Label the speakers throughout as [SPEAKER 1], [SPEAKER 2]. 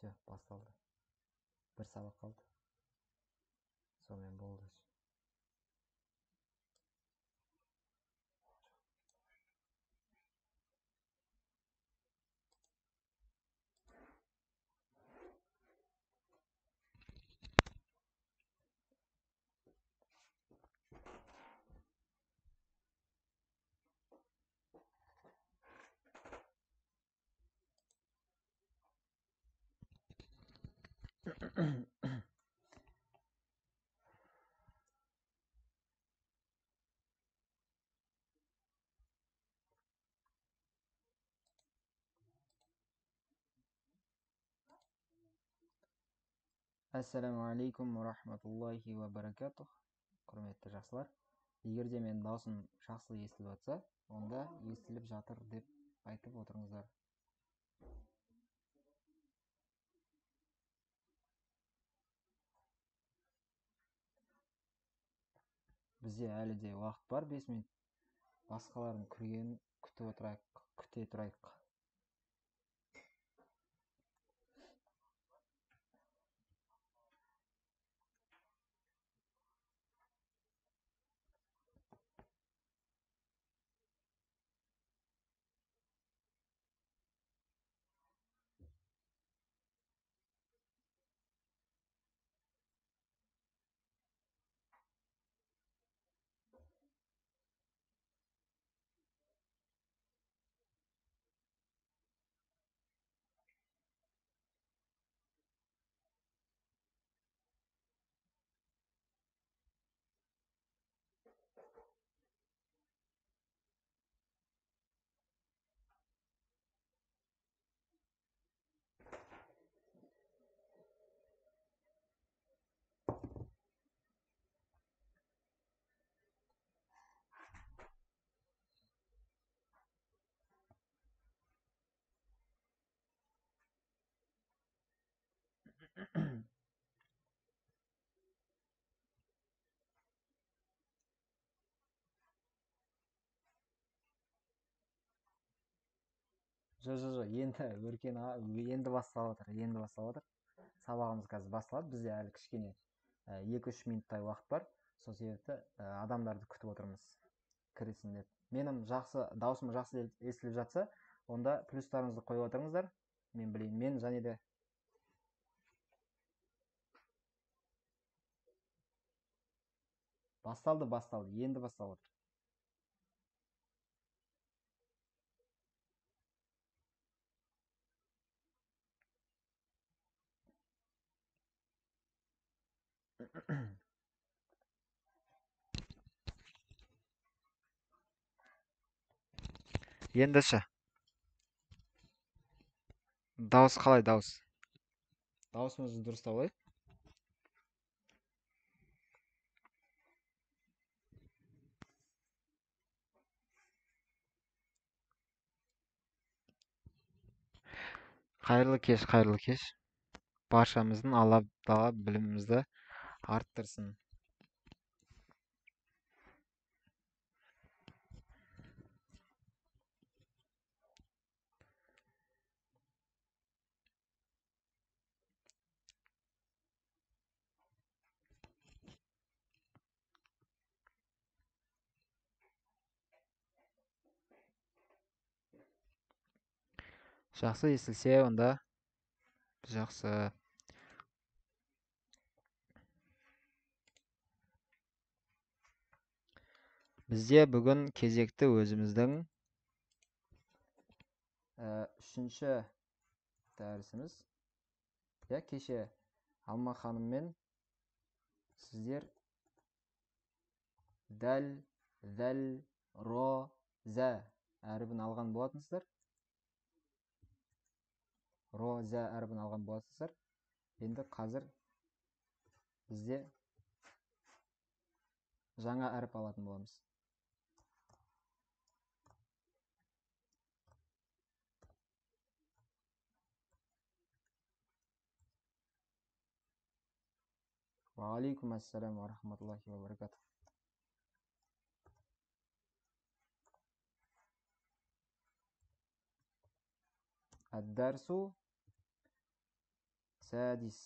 [SPEAKER 1] Все, басталды. Bir сабақ қалды. Сонымен болды. Ассаламу алейкум ва рахматуллахи ва баракатух. Құрметті жақсылар, егер де менің даусым жақсы естіліп жатса, онда естіліп жатыр деп айтып отырыңыздар. Бізде әлі де уақыт бар, 5 минут. Басқалардың кіргенін күте тұрайық. Жоқ, енді басталып жатыр. Сабағымыз қазір басталады. Бізде әлі кішкене 2-3 минуттай уақыт бар. Сол себепті адамдарды күтіп отырмыз. Кірсін деп. Менің даусым жақсы естіліп жатса, онда плюстарыңызды қойып отырыңыздар. Мен білейін. Мен және де басталды. Енді басталып жатыр. Ендіші. Дауыс қалай, дауыс? Даусымызды дұрыстап алайық. Қайырлы кеш. Баршамыздың Алла Тағала білімімізді арттырсын. Жақсы естілсе, онда жақсы. Бізде бүгін кезекті өзіміздің 3-ші дәрісіміз. Кеше Алма ханыммен сіздер дәл, ро, зә әрібін алған болатынсыздар. Енді қазір бізде жаңа әріп алатын боламыз. Ва алейкум ассалам ва рахматуллахи ва баракатух. Ад-дарсу السادس.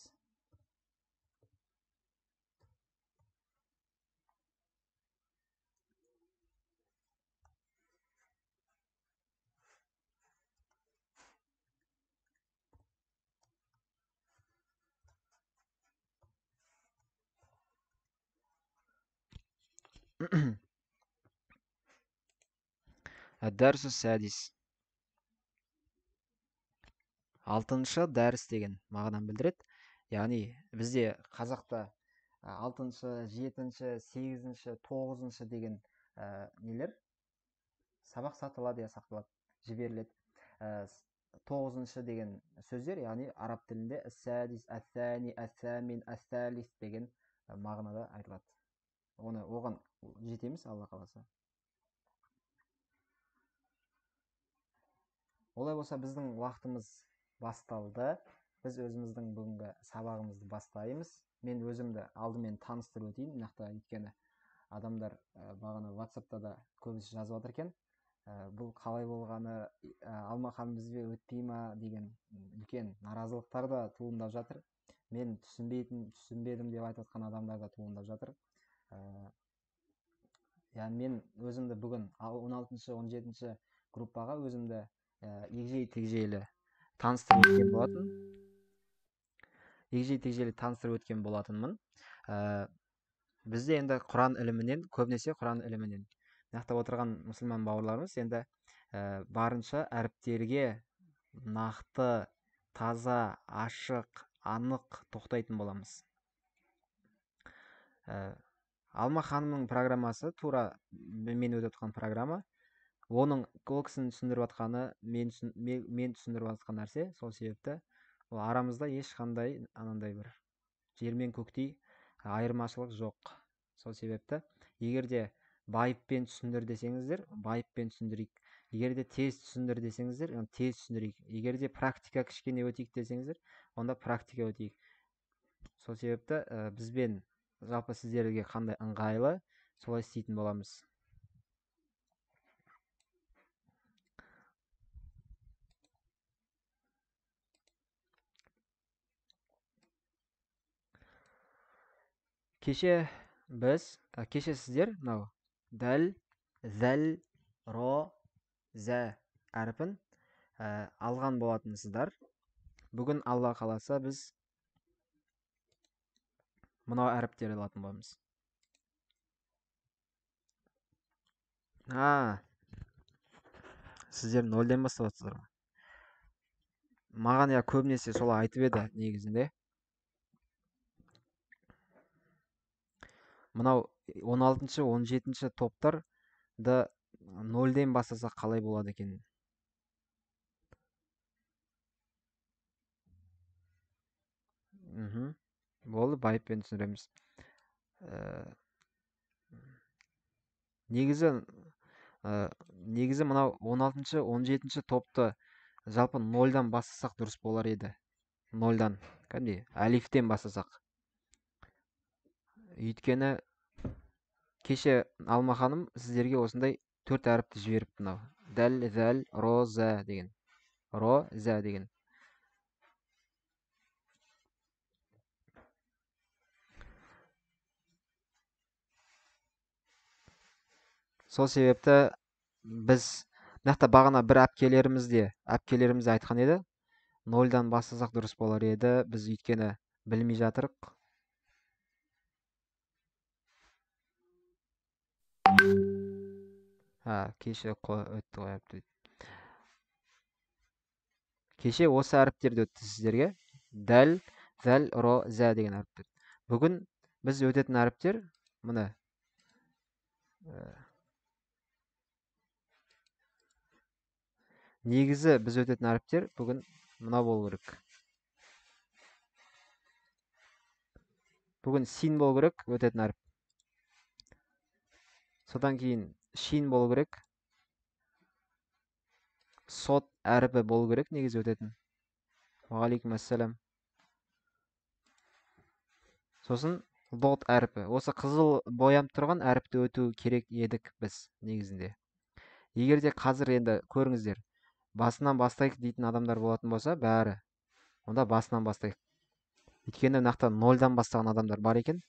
[SPEAKER 1] الدرس السادس. Алтыншы дәріс деген мағынаны білдіреді. Яғни бізде қазақта 6-шы, 7-ші, 8-ші, 9-шы деген нелер сабақ сатылады, сақталады, жіберіледі. 9-шы деген сөздер, яғни араб тілінде әс-сәдис, әс-сәни, әс-сәмин, әс-сәлис деген мағынада айтылады. Оған жетеміз, алла қаласа. Олай болса біздің уақытымыз басталды. Біз өзіміздің бүгінгі сабағымызды бастаймыз. Мен өзімді алдымен таныстырып өтейін. Мынақта өйткені адамдар бағана WhatsApp'та да көбісі жазып жатыр екен. Бұл қалай болғаны, Алмахан бізге өтпей ма деген үлкен наразылықтар да туындап жатыр. Мен түсінбедім деп айтып жатқан адамдар да туындап жатыр. Яғни мен өзімді бүгін 16-шы, 17-ші группаға өзімді егжей-тегжейлі таныстырып өткен болатынмын. Бізде енді Құран ілімінен, көбінесе Құран ілімінен нақтап отырған мұсылман бауырларымыз енді барынша әріптерге нақты, таза, ашық, анық тоқтайтын боламыз. Алма ханымның программасы тура мен өтіп жатқан программа. Оның ол кісінің түсіндіріп жатқаны, мен түсіндіріп жатқан нәрсе, сол себепті ол арамызда ешқандай анандай бір жер мен көктей айырмашылық жоқ. Сол себепті егерде байыппен түсіндір десеңіздер, байыппен түсіндірейік. Егерде тез түсіндір десеңіздер, тез түсіндірейік. Егерде практика кішкене өтейік десеңіздер, онда практика өтейік. Сол себепті бізбен жалпы сіздерге қандай ыңғайлы, солай істейтін боламыз. Кеше сіздер мынау дәл, зәл, ро, зә әрпін алған болатынсыздар. Бүгін алла қаласа біз мынау әріптерді алатын боламыз. Сіздер нөлден бастап жатсыздар ма? Маған көбінесе солай айтып еді негізінде. Мынау 16-шы, 17-ші топтарды нөлден бастасақ қалай болады екен? Болды, байыппен түсіндіреміз. Негізі мынау 16-шы, 17-ші топты жалпы нөлден бастасақ дұрыс болар еді. Нөлден, кәдімгідей әлифтен бастасақ. Өйткені кеше Алма ханым сіздерге осындай 4 әріпті жіберіп мынау. Дәл, зәл, ро, зә деген. Ро, зә деген. Сол себепті біз мынақта бағана бір әпкелеріміз айтқан еді. Нөлден бастасақ дұрыс болар еді. Біз өйткені білмей жатырық. Кеше өтті ғой әріпті. Кеше осы әріптерді өтті сіздерге. Дәл, зәл, ро, зә деген әріптер. Бүгін біз өтетін әріптер мұны. Негізі біз өтетін әріптер бүгін мына болу керек. Бүгін син болу керек өтетін әріп. Содан кейін шин болу керек. Сот әріпі болу керек негізі өтетін. Уағалейкум ассалам. Сосын лот әріпі. Осы қызыл боям тұрған әріпті өту керек едік біз негізінде. Егерде қазір енді көріңіздер, басынан бастайық дейтін адамдар болатын болса, бәрі. Онда басынан бастайық. Өйткені мына жақта нольдан бастаған адамдар бар екен.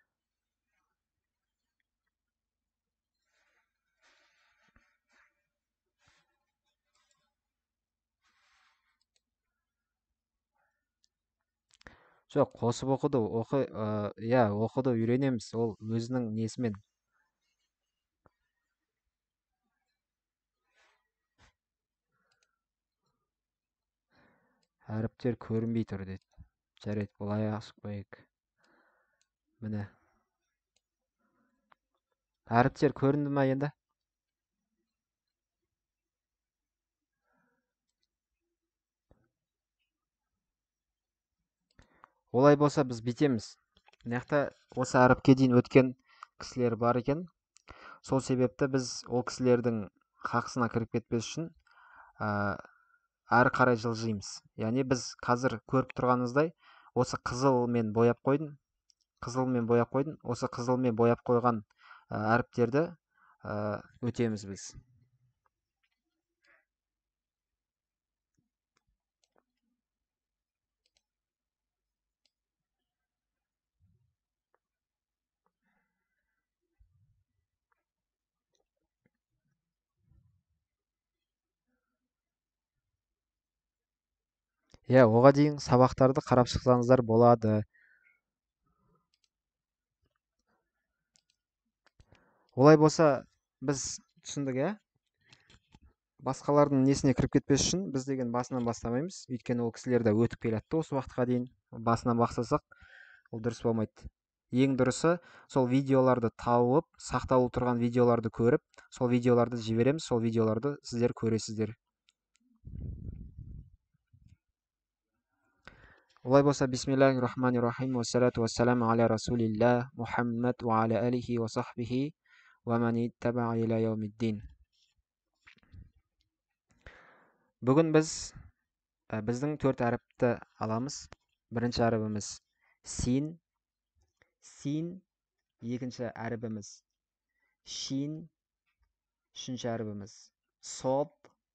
[SPEAKER 1] Жоқ, қосып оқуды иә, оқуды үйренеміз, ол өзінің несімен. Әріптер көрінбей тұр дейді. Жарайды, былай ашып қояйық. Міне. Әріптер көрінді ма енді? Олай болса біз бітеміз. Мына жақта осы әріпке дейін өткен кісілер бар екен. Сол себепті біз ол кісілердің хақысына кіріп кетпес үшін әрі қарай жылжимыз. Яғни біз қазір көріп тұрғанымыздай осы қызылмен бояп қойдым. Осы қызылмен бояп қойған әріптерді өтеміз біз. Иә, оған дейін сабақтарды қарап шықсаңыздар болады. Олай болса біз түсіндік, иә? Басқалардың несіне кіріп кетпес үшін біз деген басынан бастамаймыз. Өйткені ол кісілер де өтіп келатты осы уақытқа дейін. Басынан бастасақ, ол дұрыс болмайды. Ең дұрысы сол видеоларды тауып, сақталып тұрған видеоларды көріп, сол видеоларды жібереміз, сол видеоларды сіздер көресіздер. Олай болса, бисмиллахир-рахманир-рахим, уассалату вассаламу аля расулилля, Мухаммад ва аля алихи ва сахбихи, ва мани табаа иля яумиддин. Бүгін біздің 4 әріпті аламыз. Бірінші әрібіміз син, екінші әрібіміз шин, үшінші әрібіміз сод,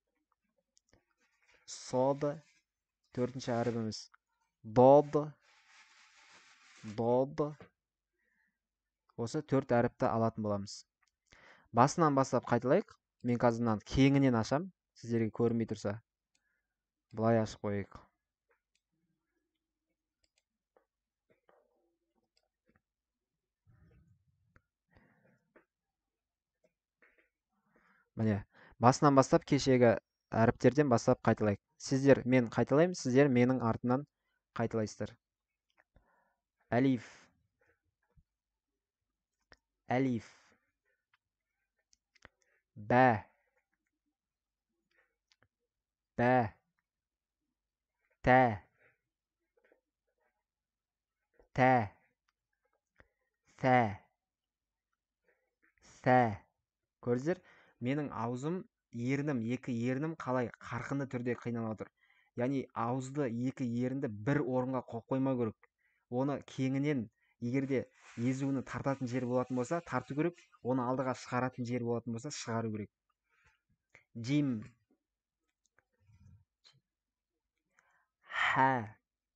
[SPEAKER 1] төртінші әрібіміз дод. Осы 4 әріпті алатын боламыз. Басынан бастап қайталайық. Мен қазірнан кеңінен ашам, сіздерге көрінбей тұрса. Былай ашып қойайық. Міне, басынан бастап кешегі әріптерден бастап қайталайық. Сіздер мен қайталаймын, сіздер менің артынан қайталайсыздар. Әлиф, бә, тә, сә. Көрдіңіздер? Менің аузым, екі ернім қалай қарқынды түрде қиналып отыр. Яғни ауызды екі ерінді бір орынға қойып қоймау керек. Оны кеңінен, егерде езуіні тартатын жер болатын болса, тарту керек. Оны алдыға шығаратын жер болатын болса, шығару керек. Джим, ха,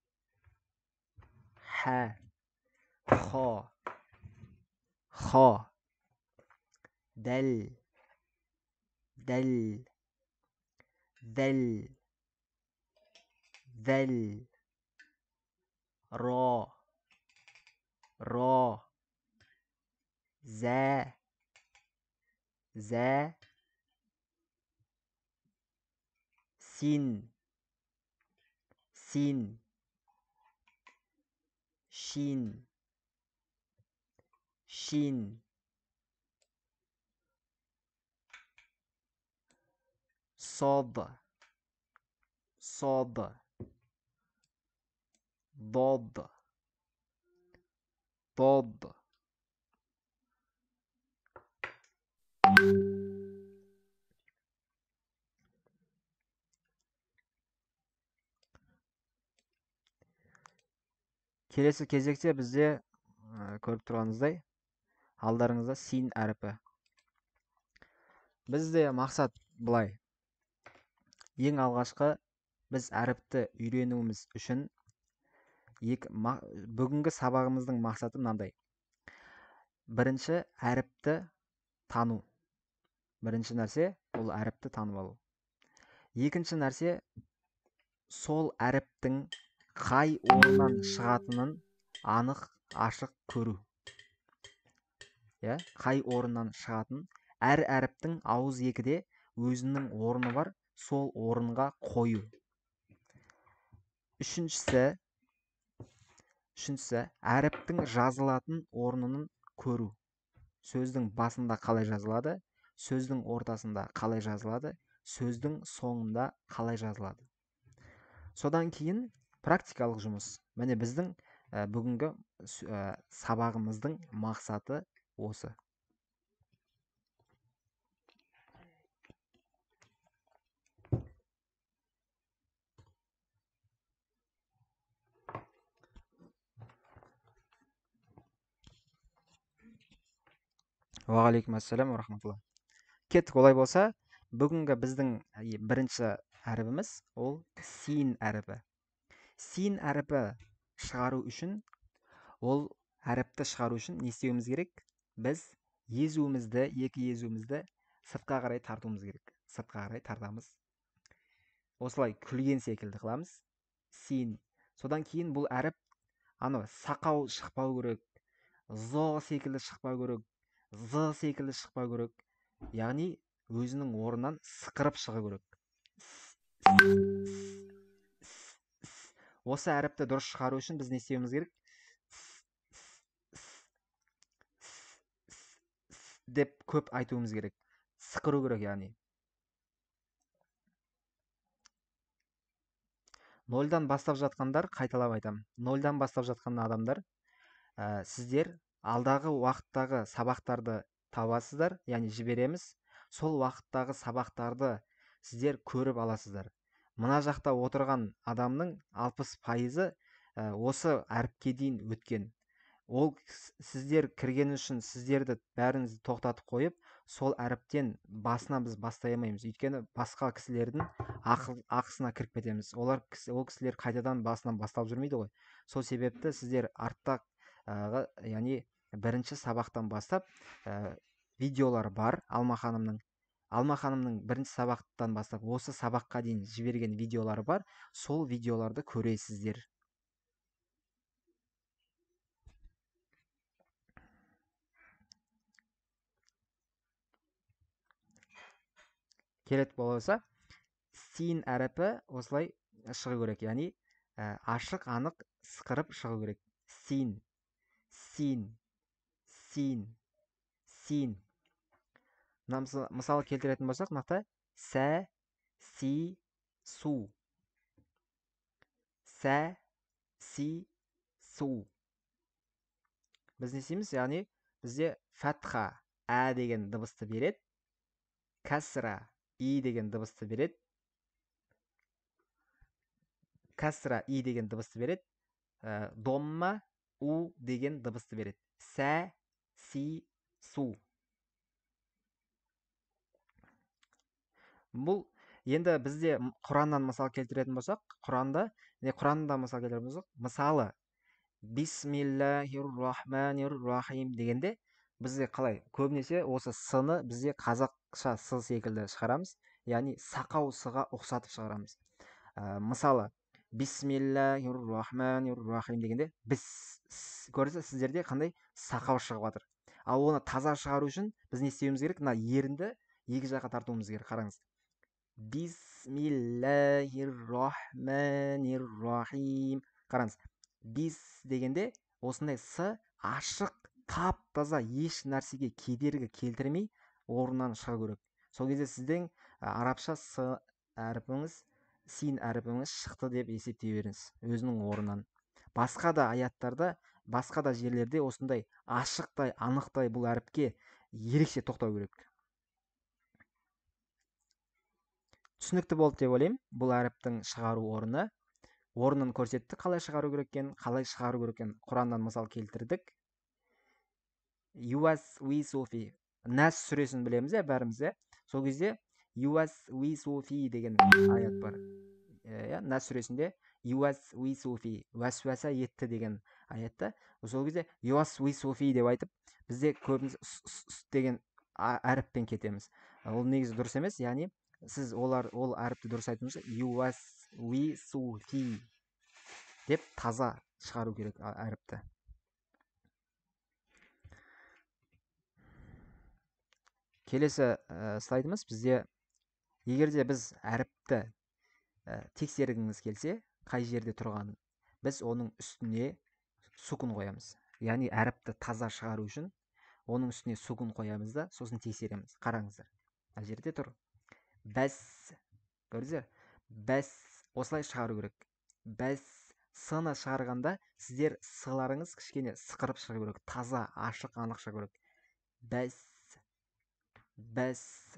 [SPEAKER 1] хо, дәл, ро, зә, син, шин, сод, дод. Келесі кезекте бізде көріп тұрғаныңыздай алдарыңызда син әріпі. Бізде мақсат былай. Ең алғашқы біз әріпті үйренуіміз үшін бүгінгі сабағымыздың мақсаты мынандай. Бірінші әріпті тану. Бірінші нәрсе бұл әріпті танып алу. Екінші нәрсе сол әріптің қай орыннан шығатынын анық ашық көру. Қай орыннан шығатын, әр әріптің ауыз екіде өзінің орны бар, сол орынға қою. Үшіншісі әріптің жазылатын орнының көру. Сөздің басында қалай жазылады, сөздің ортасында қалай жазылады, сөздің соңында қалай жазылады. Содан кейін практикалық жұмыс. Міне біздің бүгінгі сабағымыздың мақсаты осы. Уағалейкум ассалам ва рахматулла. Кеттік, олай болса, бүгінгі біздің бірінші әрібіміз ол син әрібі. Син әрібі шығару үшін, ол әріпті шығару үшін не істеуіміз керек? Біз екі езуімізді сыртқа қарай тартуымыз керек. Сыртқа қарай тартамыз. Осылай күлген секілді қыламыз. Син. Содан кейін бұл әріп сақау шықпау керек, зо секілді шықпау керек, з секілді шықпау керек. Яғни өзінің орнынан сықырып шығу керек. Осы әріпті дұрыс шығару үшін біз не істеуіміз керек? Деп көп айтуымыз керек. Сықыру керек, яғни. Нольдан бастап жатқандар, қайталап айтам. Нольдан бастап жатқан адамдар, сіздер алдағы уақыттағы сабақтарды табасыздар, яғни жібереміз. Сол уақыттағы сабақтарды сіздер көріп аласыздар. Мына жақта отырған адамның 60% осы әріпке дейін өткен. Ол сіздер кірген үшін сіздерді бәріңізді тоқтатып қойып, сол әріптен басына біз бастай алмаймыз. Өйткені басқа кісілердің ақысына кіріп кетеміз. Ол кісілер қайтадан басынан бастап жүрмейді ғой. Сол себепті сіздер артта, яғни бірінші сабақтан бастап видеолар бар. Алма ханымның бірінші сабақтан бастап осы сабаққа дейін жіберген видеолары бар. Сол видеоларды көресіздер. Керек болса, син әріпі осылай шығу керек, яғни ашық, анық сықырып шығу керек. Син, син, син, син. Мысалы келтіретін болсақ, мақта сә, си, су. Сә, си, су. Біз не істейміз? Яғни бізде фәтха ә деген дыбысты береді, кәсіра и деген дыбысты береді. Кәсіра и деген дыбысты береді. Домма у деген дыбысты береді. Сә, си, су. Бұл енді бізде Құраннан мысал келтіретін болсақ, Құраннан мысал келтіретін болсақ, мысалы Бисмиллахир-рахманир-рахим дегенде бізде қалай? Көбінесе осы с-ны бізде қазақша с секілді шығарамыз, яғни сақау с-ға ұқсатып шығарамыз. Мысалы Бисмиллахир-рахманир-рахим дегенде біз көрсеңіз, сіздерде қандай сақау шығып жатыр. Ал оны таза шығару үшін біз не істеуіміз керек? Мына ерінді екі жаққа тартуымыз керек. Қараңыз. Бисмиллахир-рахманир-рахим. Қараңыз. Бис дегенде осындай с ашық, тап-таза, еш нәрсеге кедергі келтірмей орнынан шығу керек. Сол кезде сіздің арабша с әріпіңіз, син әріпіңіз шықты деп есептей беріңіз өзінің орнынан. Басқа да аяттарда, басқа да жерлерде осындай ашықтай, анықтай бұл әріпке ерекше тоқтау керек. Түсінікті болды деп ойлаймын. Бұл әріптің шығару орнын көрсетті, қалай шығару керек екен, Құраннан мысал келтірдік. Юас уи софи. Нәс сүресін білеміз, бәріміз. Сол кезде Юас уи софи деген аят бар. Нәс сүресінде ювасвисуфи, уәсуәса етті деген аятта сол кезде ювасвисуфи деп айтып бізде көбіміз деген әріппен кетеміз. Ол негізі дұрыс емес, яғни сіз ол әріпті дұрыс айтыңыз, ювасвисуфи деп таза шығару керек әріпті. Келесі слайдымыз бізде, егер де біз әріпті тексергіңіз келсе, қай жерде тұрғанын, біз оның үстіне сукун қоямыз. Яғни әріпті таза шығару үшін оның үстіне сукун қоямыз да, сосын тексереміз. Қараңыздар, мына жерде тұр бәс, көрдіңіздер, бәс, осылай шығару керек. Бәс, сыны шығарғанда сіздер сыларыңыз кішкене сықырып шығу керек, таза, ашық, анық шығу керек. Бәс, бәс.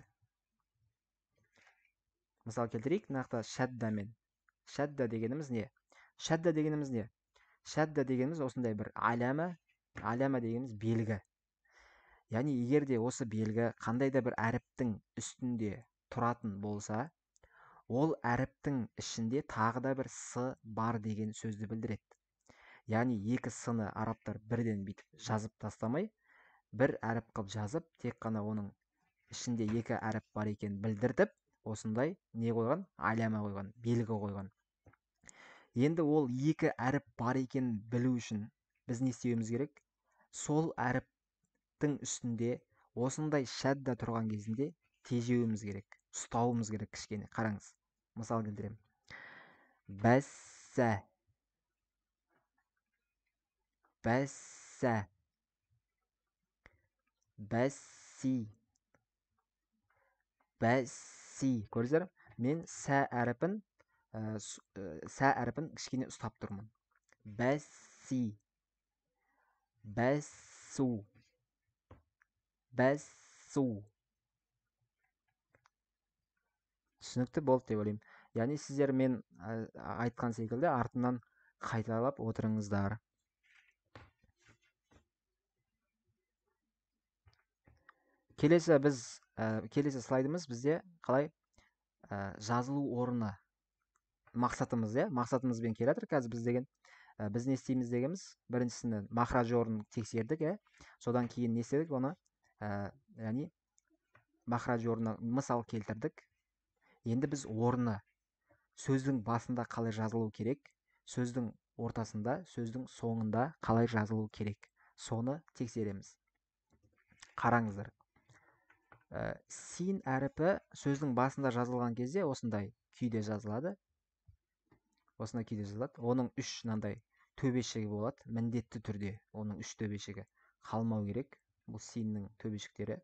[SPEAKER 1] Мысал келтірейік, нақты шәддамен. Шәдда дегеніміз не? Шәдда дегеніміз не? Шәдда дегеніміз осындай бір аляма дегеніміз белгі. Яғни егер де осы белгі қандай да бір әріптің үстінде тұратын болса, ол әріптің ішінде тағы да бір с бар деген сөзді білдіреді. Яғни екі сыны арабтар бірден бүйтіп жазып тастамай, бір әріп қылып жазып, тек қана оның ішінде екі әріп бар екен білдіртіп, осындай не қойған? Аляма қойған, белгі қойған. Енді ол екі әріп бар екен білу үшін біз не істеуіміз керек? Сол әріптің үстінде осындай шәдда тұрған кезінде тежеуіміз керек, ұстауымыз керек кішкене. Қараңыз, мысал келтіремін. Бәссә, бәссә, бәсси, бәсси. Көрдіңіздер? Мен сә әріпін кішкене ұстап тұрмын. Бәсси, бәссу, бәссу. Түсінікті болды деп ойлаймын. Яғни сіздер мен айтқан секілді артынан қайталап отырыңыздар. Келесі слайдымыз бізде қалай жазылу орны мақсатымыз, мақсатымызбен келе жатыр қазір біз деген. Біз не істейміз дегеніміз, біріншісінде махраж орнын тексердік, содан кейін не істедік, оны яғни махраж орнына мысал келтірдік. Енді біз орны сөздің басында қалай жазылу керек, сөздің ортасында, сөздің соңында қалай жазылу керек, соны тексереміз. Қараңыздар, син әріпі сөздің басында жазылған кезде осындай күйде жазылады. Осындай күйде жазылады. Оның үш мынандай төбешігі болады, міндетті түрде оның үш төбешігі қалмау керек. Бұл синнің төбешіктері.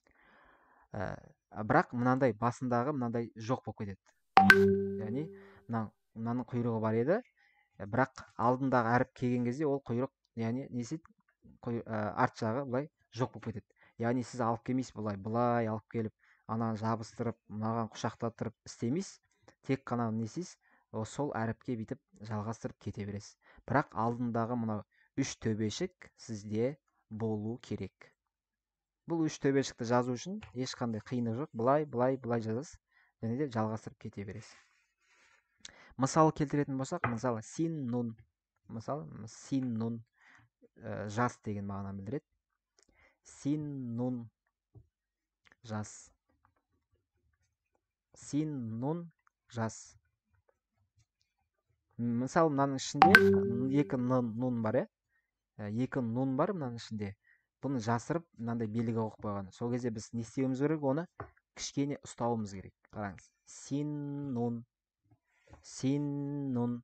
[SPEAKER 1] Бірақ мынандай басындағы мынандай жоқ болып кетеді. Яғни мынаның құйрығы бар еді, бірақ алдындағы әріп келген кезде ол құйрық, яғни не істейді? Арт жағы былай жоқ болып кетеді. Яғни сіз алып келмейсіз, былай алып келіп, ананы жабыстырып, мынаған құшақтатырып істемейсіз. Тек қана не істейсіз? Сол әріпке бүйтіп жалғастырып кете бересіз. Бірақ алдындағы мынау үш төбешік сізде болу керек. Бұл үш төбешікті жазу үшін ешқандай қиындық жоқ. Былай жазасыз, және де жалғастырып кете бересіз. Мысал келтіретін болсақ, мысалы син нун. Мысалы син нун жас деген мағынаны білдіреді. Син нун жас. Син нун жас. Мысалы мынаның ішінде екі нун бар, екі нун бар мынаның ішінде. Бұны жасырып мынандай белгі қойып қойған. Сол кезде біз не істеуіміз керек? Оны кішкене ұстауымыз керек. Қараңыз. Син нун, син нун.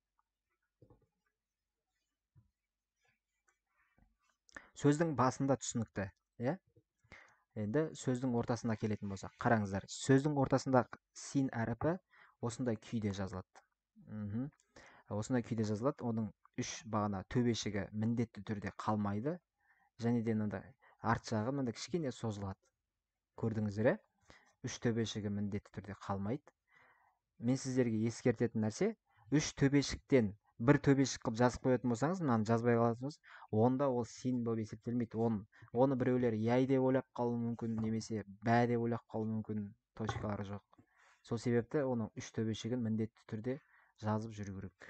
[SPEAKER 1] Сөздің басында түсінікті, Енді сөздің ортасына келетін болсақ, қараңыздар. Сөздің ортасында син әріпі осындай күйде жазылады. Осындай күйде жазылады. Оның үш бағана төбешігі міндетті түрде қалмайды. Және де мынандай арт жағы мынандай кішкене созылады. Көрдіңіздер, үш төбешігі міндетті түрде қалмайды. Мен сіздерге ескертетін нәрсе, үш төбешіктен бір төбешік қылып жазып қоятын болсаңыз, мынаны жазбай қаласыңыз, онда ол син болып есептелмейді. Оны біреулер яй деп ойлап қалуы мүмкін, немесе бә деп ойлап қалуы мүмкін, точкалары жоқ. Сол себепті оның үш төбешігін міндетті түрде жазып жүру керек.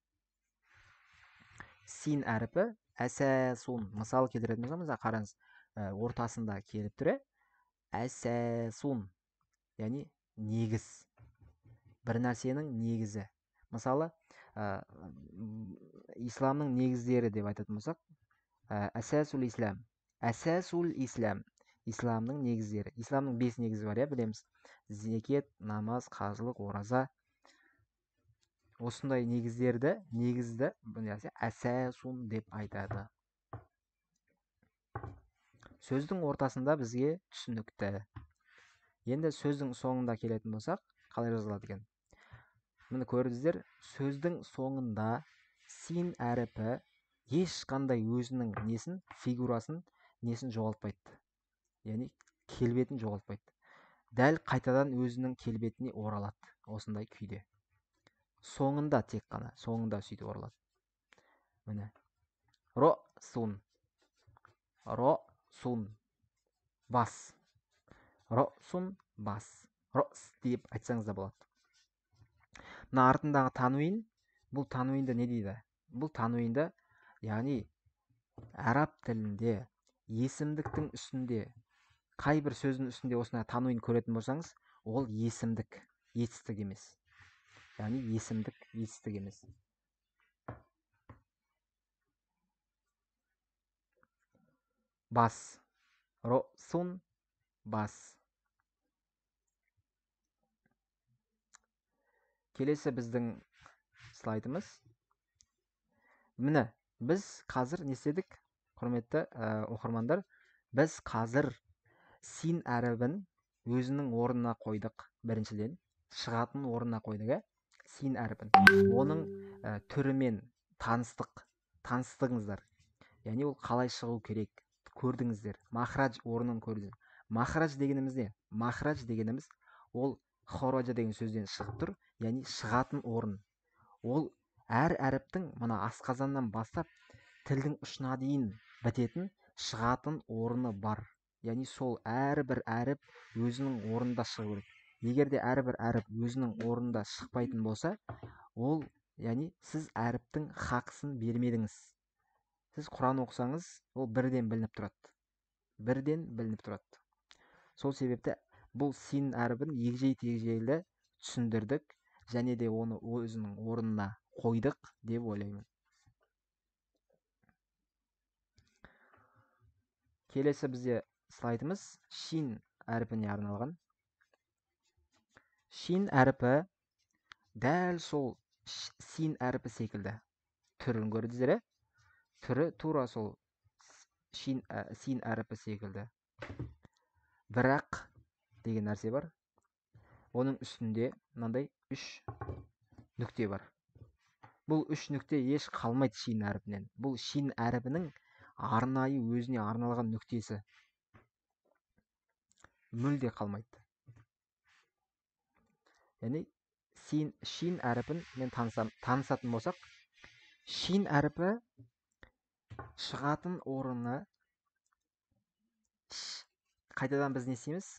[SPEAKER 1] Син әріпі әсәсун. Мысал келтіретін болсақ, қараңыз, ортасында келіп тұр, әсәсун, яғни негіз, бір нәрсенің негізі. Мысалы, исламның негіздері деп айтатын болсақ, әсәсул ислам. Әсәсул ислам. Исламның негіздері. Исламның 5 негізі бар, білеміз. Зекет, намаз, қажылық, ораза. Осындай негізді әсәсун деп айтады. Сөздің ортасында бізге түсінікті. Енді сөздің соңында келетін болсақ, қалай жазылады екен? Міне көрдіңіздер, сөздің соңында син әріпі ешқандай өзінің фигурасын жоғалтпайды. Яғни келбетін жоғалтпайды. Дәл қайтадан өзінің келбетіне оралады. Осындай күйде. Соңында тек қана, соңында сөйтіп оралады. Міне. Ро-сун. Ро-сун. Бас. Ро-сун, бас. Рос деп айтсаңыз да болады. Мына артындағы тануин, бұл тануинді не дейді? Бұл тануинді, яғни араб тілінде есімдіктің үстінде, қай бір сөздің үстінде осындай тануин көретін болсаңыз, ол есімдік, етістік емес. Яғни есімдік, етістік емес. Бас. Ро-сун, бас. Келесі біздің слайдымыз. Міне, біз қазір не істедік, құрметті оқырмандар? Біз қазір син әрібін өзінің орнына қойдық. Біріншіден, шығатын орнына қойдық, син әрібін. Оның түрімен таныстыңыздар. Яғни ол қалай шығу керек, көрдіңіздер. Махрадж орнын көрдіңіздер. Махрадж дегеніміз не? Махрадж дегеніміз ол хороджа деген сөзден шығып тұр, яғни шығатын орын. Ол әр әріптің мына асқазаннан бастап тілдің ұшына дейін бітетін шығатын орны бар. Яғни сол әрбір әріп өзінің орнында шығу керек. Егер де әрбір әріп өзінің орнында шықпайтын болса, ол, яғни сіз әріптің хақысын бермедіңіз. Сіз Құран оқысаңыз, ол бірден білініп тұрады. Сол себепті бұл син әрібін егжей-тегжейлі түсіндірдік, және де оны өзінің орнына қойдық деп ойлаймын. Келесі бізде слайдымыз шин әріпіне арналған. Шин әріпі дәл сол син әріпі секілді. Түрін көрдіңіздер, түрі тура сол син әріпі секілді. Бірақ деген нәрсе бар. Оның үстінде мынандай 3 нүкте бар. Бұл 3 нүкте еш қалмайды шин әріпінен. Бұл шин әріпінің арнайы өзіне арналған нүктесі. Мүлде қалмайды. Яғни шин әріпін мен танысатын болсақ, шин әріпі шығатын орны қайтадан біз не істейміз?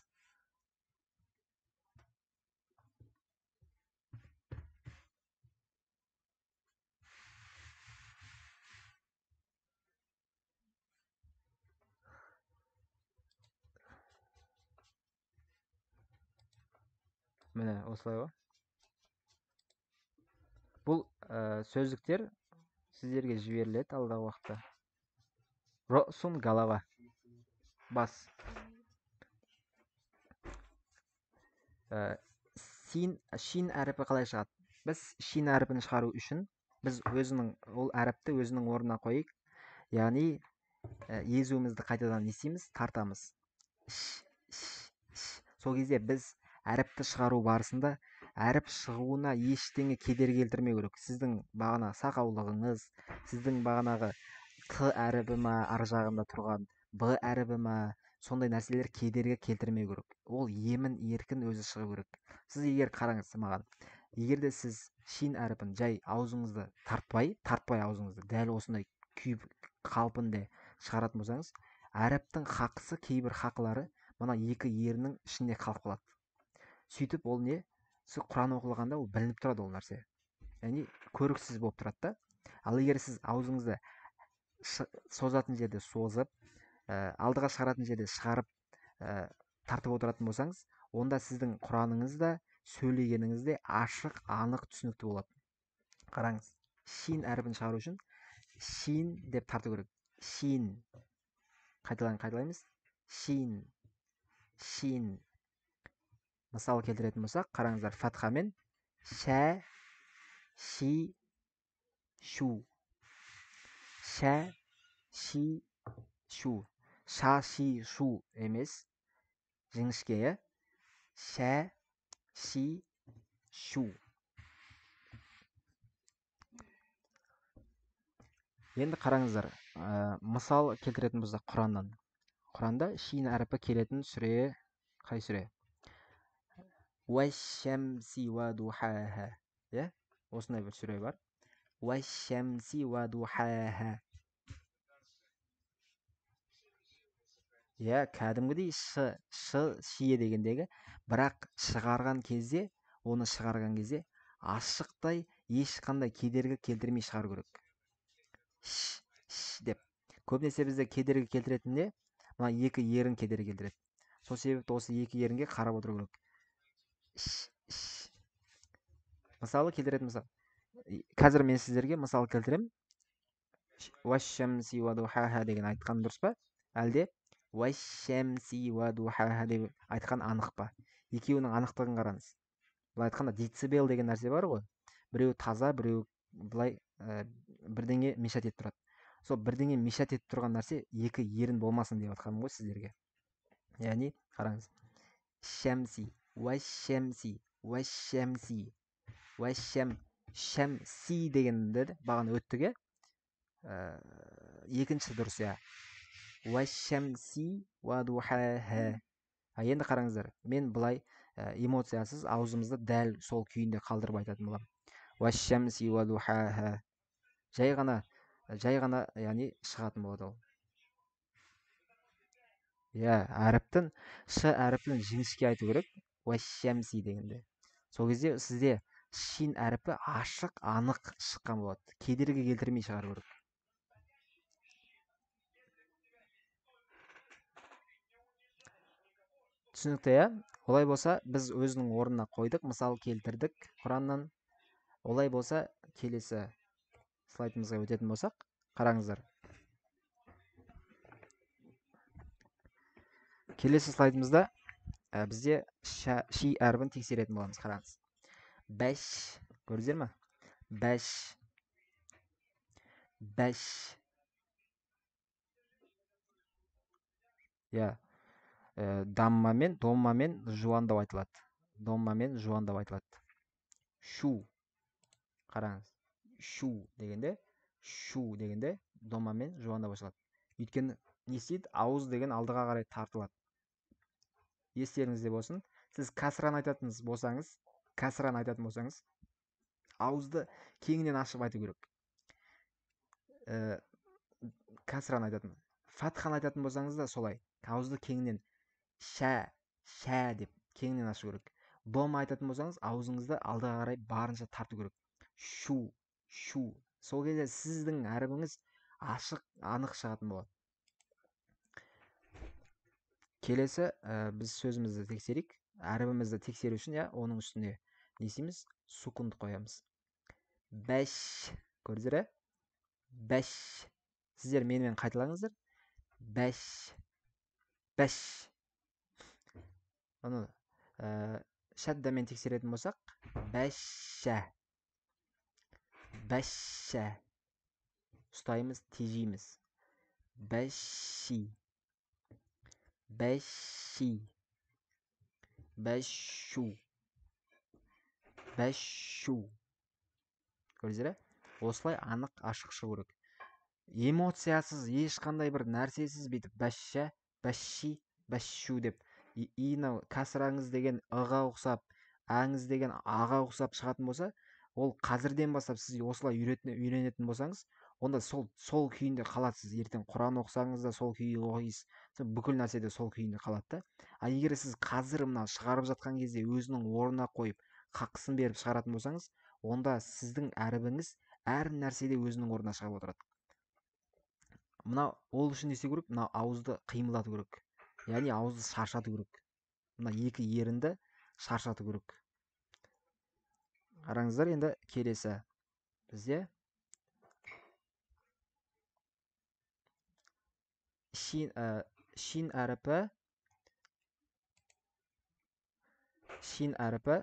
[SPEAKER 1] Міне осылай ғой. Бұл сөздіктер сіздерге жіберіледі алдағы уақытта. Ро-сун, голова, бас. Шин әріпі қалай шығады? Біз шин әріпін шығару үшін біз ол әріпті өзінің орнына қойып, яғни езуімізді қайтадан несейміз, тартамыз. Сол кезде біз әріпті шығару барысында әріп шығуына ештеңе кедергі келтірмеу керек. Сіздің бағана сақаулығыңыз, сіздің бағанағы Т әрібі ма, ар жағында тұрған Б әрібі ма, сондай нәрселер кедергі келтірмеу керек. Ол емін еркін өзі шығу керек. Сіз егер қараңыз маған, егер де сіз шин әріпін жай аузыңызды тартпай аузыңызды дәл осындай күйіп қалпында шығаратын болсаңыз, әріптің хақысы, кейбір хақылары мына екі ерінің ішінде қалып қалады. Сөйтіп ол не? Сіз Құран оқылғанда ол білініп тұрады ол нәрсе. яғни көріксіз болып тұрады да. Ал егер сіз аузыңызды созатын жерде созып, алдыға шығаратын жерде шығарып, тартып отыратын болсаңыз, онда сіздің құраныңыз да сөйлегеніңіз де ашық, анық, түсінікті болады. Қараңыз, шин әріпін шығару үшін шин деп тарту керек. Шин. Қайталаймыз. Шин. Шин. Мысал келтіретін болсақ, қараңыздар, фатхамен шә, ши, шу. Шә, ши, шу. Ша, ши, шу емес. Жіңішке, шә, ши, шу. Енді қараңыздар, мысал келтіретін болсақ Құраннан. Құранда шин әріпі келетін сүре қай сүре? Уәш-шәмси уә-духаһа. Осындай бір сүре бар. Уәш-шәмси уә-духаһа. Кәдімгідей шие дегендегі, бірақ шығарған кезде, ашықтай ешқандай кедергі келтірмей шығару керек. Деп. Көбінесе бізде кедергі келтіретінде мына екі ерін кедергі келтіреді. Сол себепті осы екі ерінге қарап отыру керек. Мысалы келтіретін мысал. Қазір мен сіздерге мысал келтірем. Уәш-шәмси уә-духаһа деген айтқан дұрыс па? Әлде уәш-шәмси уә-духаһа деп айтқан анық па? Екеуінің анықтығын қараңыз. Бұл айтқанда децибел деген нәрсе бар ғой. Біреу таза, біреу былай бірдеңе мешат етіп тұрады. Сол бірдеңе мешат етіп тұрған нәрсе екі ерін болмасын деп жатқаным ғой сіздерге. Яғни қараңыз. Шәмси, уәш-шәмси, уәш-шәмси, уәш-шәмси дегенді бағана өттіге. Екінші дұрыс, уәш-шәмси уә-духаһа. Енді қараңыздар, мен былай эмоциясыз аузымызды дәл сол күйінде қалдырып айтатын боламын. Уәш-шәмси уә-духаһа. Жай ғана, яғни шығатын болады ол. Әріптің, ш әріптің жіңішке айту керек, уәш-шәмси дегенде. Сол кезде сізде шин әріпі ашық, анық шыққан болады. Кедергі келтірмей шығару керек. Түсінікті, Олай болса, біз өзінің орнына қойдық, мысал келтірдік Құраннан. Олай болса, келесі слайдымызға өтетін болсақ, қараңыздар. Келесі слайдымызда бізде ши әрбін тексеретін боламыз. Қараңыз. Бәш, көрдіңіздер ме? Бәш. Бәш. Даммамен, доммамен жуандау айтылады. Доммамен жуандау айтылады. Шу. Қараңыз. Шу дегенде доммамен жуандау ашылады. Өйткені не істейді? Ауыз деген алдыға қарай тартылады. Естеріңізде болсын. Сіз кәсіран айтатын болсаңыз, ауызды кеңінен ашып айту керек. Кәсіран айтатын. Фатхан айтатын болсаңыз да солай. Ауызды кеңінен шә деп кеңінен ашу керек. Дом айтатын болсаңыз, аузыңызды алдыға қарай барынша тарту керек. Шу. Сол кезде сіздің әрібіңіз ашық, анық шығатын болады. Келесі, біз сөзімізді тексерейік. Әрібімізді тексеру үшін, оның үстіне не істейміз? Сукунды қоямыз. Бәш. Көрдіңіздер? Бәш. Сіздер менімен қайталаңыздар. Бәш. Бәш. Оны шәддамен тексеретін болсақ, бәшшә. Бәшшә. Ұстаймыз, тежейміз. Бәшши. Бәшши. Бәшшу. Бәшшу. Көрдіңіздер? Осылай анық, ашық шығу керек. Эмоциясыз, ешқандай бір нәрсесіз бүйтіп бәшшә, бәшши, бәшшу деп кәсіраңыз деген ыға ұқсап, әңіз деген аға ұқсап шығатын болса, ол қазірден бастап сіз осылай үйренетін болсаңыз, онда сол күйінде қаласыз. Ертең Құран оқысаңыз да сол күйі оқисыз. Бүкіл нәрседе сол күйінде қалады. А егер сіз қазір мына шығарып жатқан кезде өзінің орнына қойып, хақысын беріп шығаратын болсаңыз, онда сіздің әрібіңіз әр нәрседе өзінің орнына шығып отырады. Мына ол үшін не істеу керек? Мына ауызды қимылдату керек. Яғни ауызды шаршату керек. Мына екі ерінді шаршату керек. Қараңыздар, енді келесі бізде шин әріпі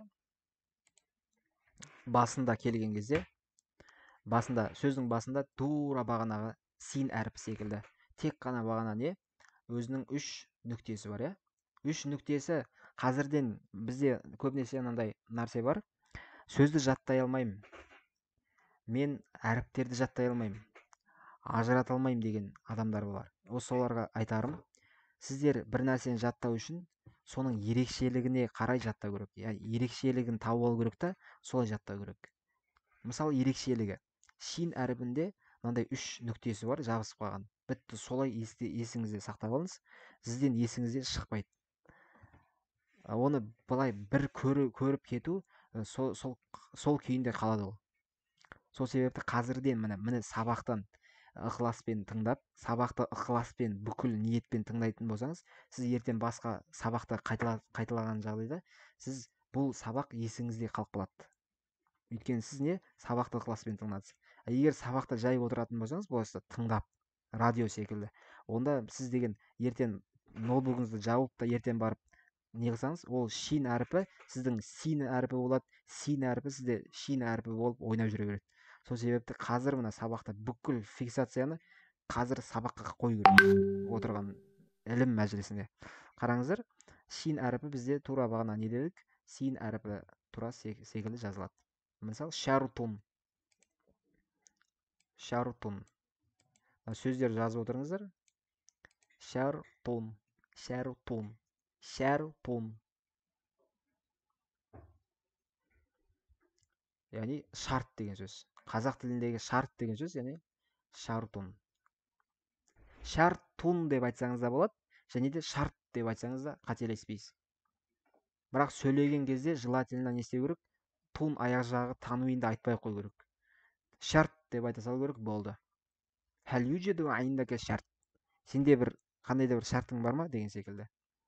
[SPEAKER 1] басында келген кезде, сөздің басында тура бағанағы син әріпі секілді тек қана бағана не? Өзінің 3 нүктесі бар, иә? 3 нүктесі қазірден бізде көбінесе мынандай нәрсе бар. Сөзді жаттай алмаймын. Мен әріптерді жаттай алмаймын. Ажырата алмаймын деген адамдар бар. Соларға айтарым, сіздер бір нәрсені жаттау үшін соның ерекшелігіне қарай жаттау керек. Яғни ерекшелігін тауып алу керек та, солай жаттау керек. Мысалы, ерекшелігі шин әрібінде мынандай 3 нүктесі бар, жабысып қалған. Бітті, солай есіңізде сақтап алыңыз. Сізден есіңізден шықпайды. Оны былай бір көріп кету сол күйінде қалады ол. Сол себепті қазірден міне сабақтан ықыласпен тыңдап, сабақты ықыласпен бүкіл ниетпен тыңдайтын болсаңыз, сіз ертең басқа сабақта қайталаған жағдайда сіз бұл сабақ есіңізде қалып қалады. Өйткені сіз не? Сабақты ықыласпен тыңдадыңыз. Егер сабақта жай отыратын болсаңыз, болса тыңдап, радио секілді, онда сіз деген ертең ноутбугыңызды жауып та ертең барып не қылсаңыз, ол шин әріпі сіздің син әріпі болады, син әріпі сізде шин әріпі болып ойнап жүре береді. Сол себепті қазір мына сабақта бүкіл фиксацияны қазір сабаққа қою керек. Отырған ілім мәжілісінде. Қараңыздар, шин әріпі бізде тура бағана не дедік? Син әріпі тура секілді жазылады. Мысалы, шарутун. Сөздер жазып отырыңыздар. Шарутун. Яғни шарт деген сөз. Қазақ тіліндегі шарт деген сөз, яғни шарутун. Шартун деп айтсаңыз да болады, және де шарт деп айтсаңыз да қателеспейсіз. Бірақ сөйлеген кезде желательно не істеу керек? Тун аяқ жағы тануинды айтпай қою керек. Шарт деп айта салу керек, болды. Хәл юджиду айндака шарт. Сенде бір қандай да бір шартың бар ма деген секілді.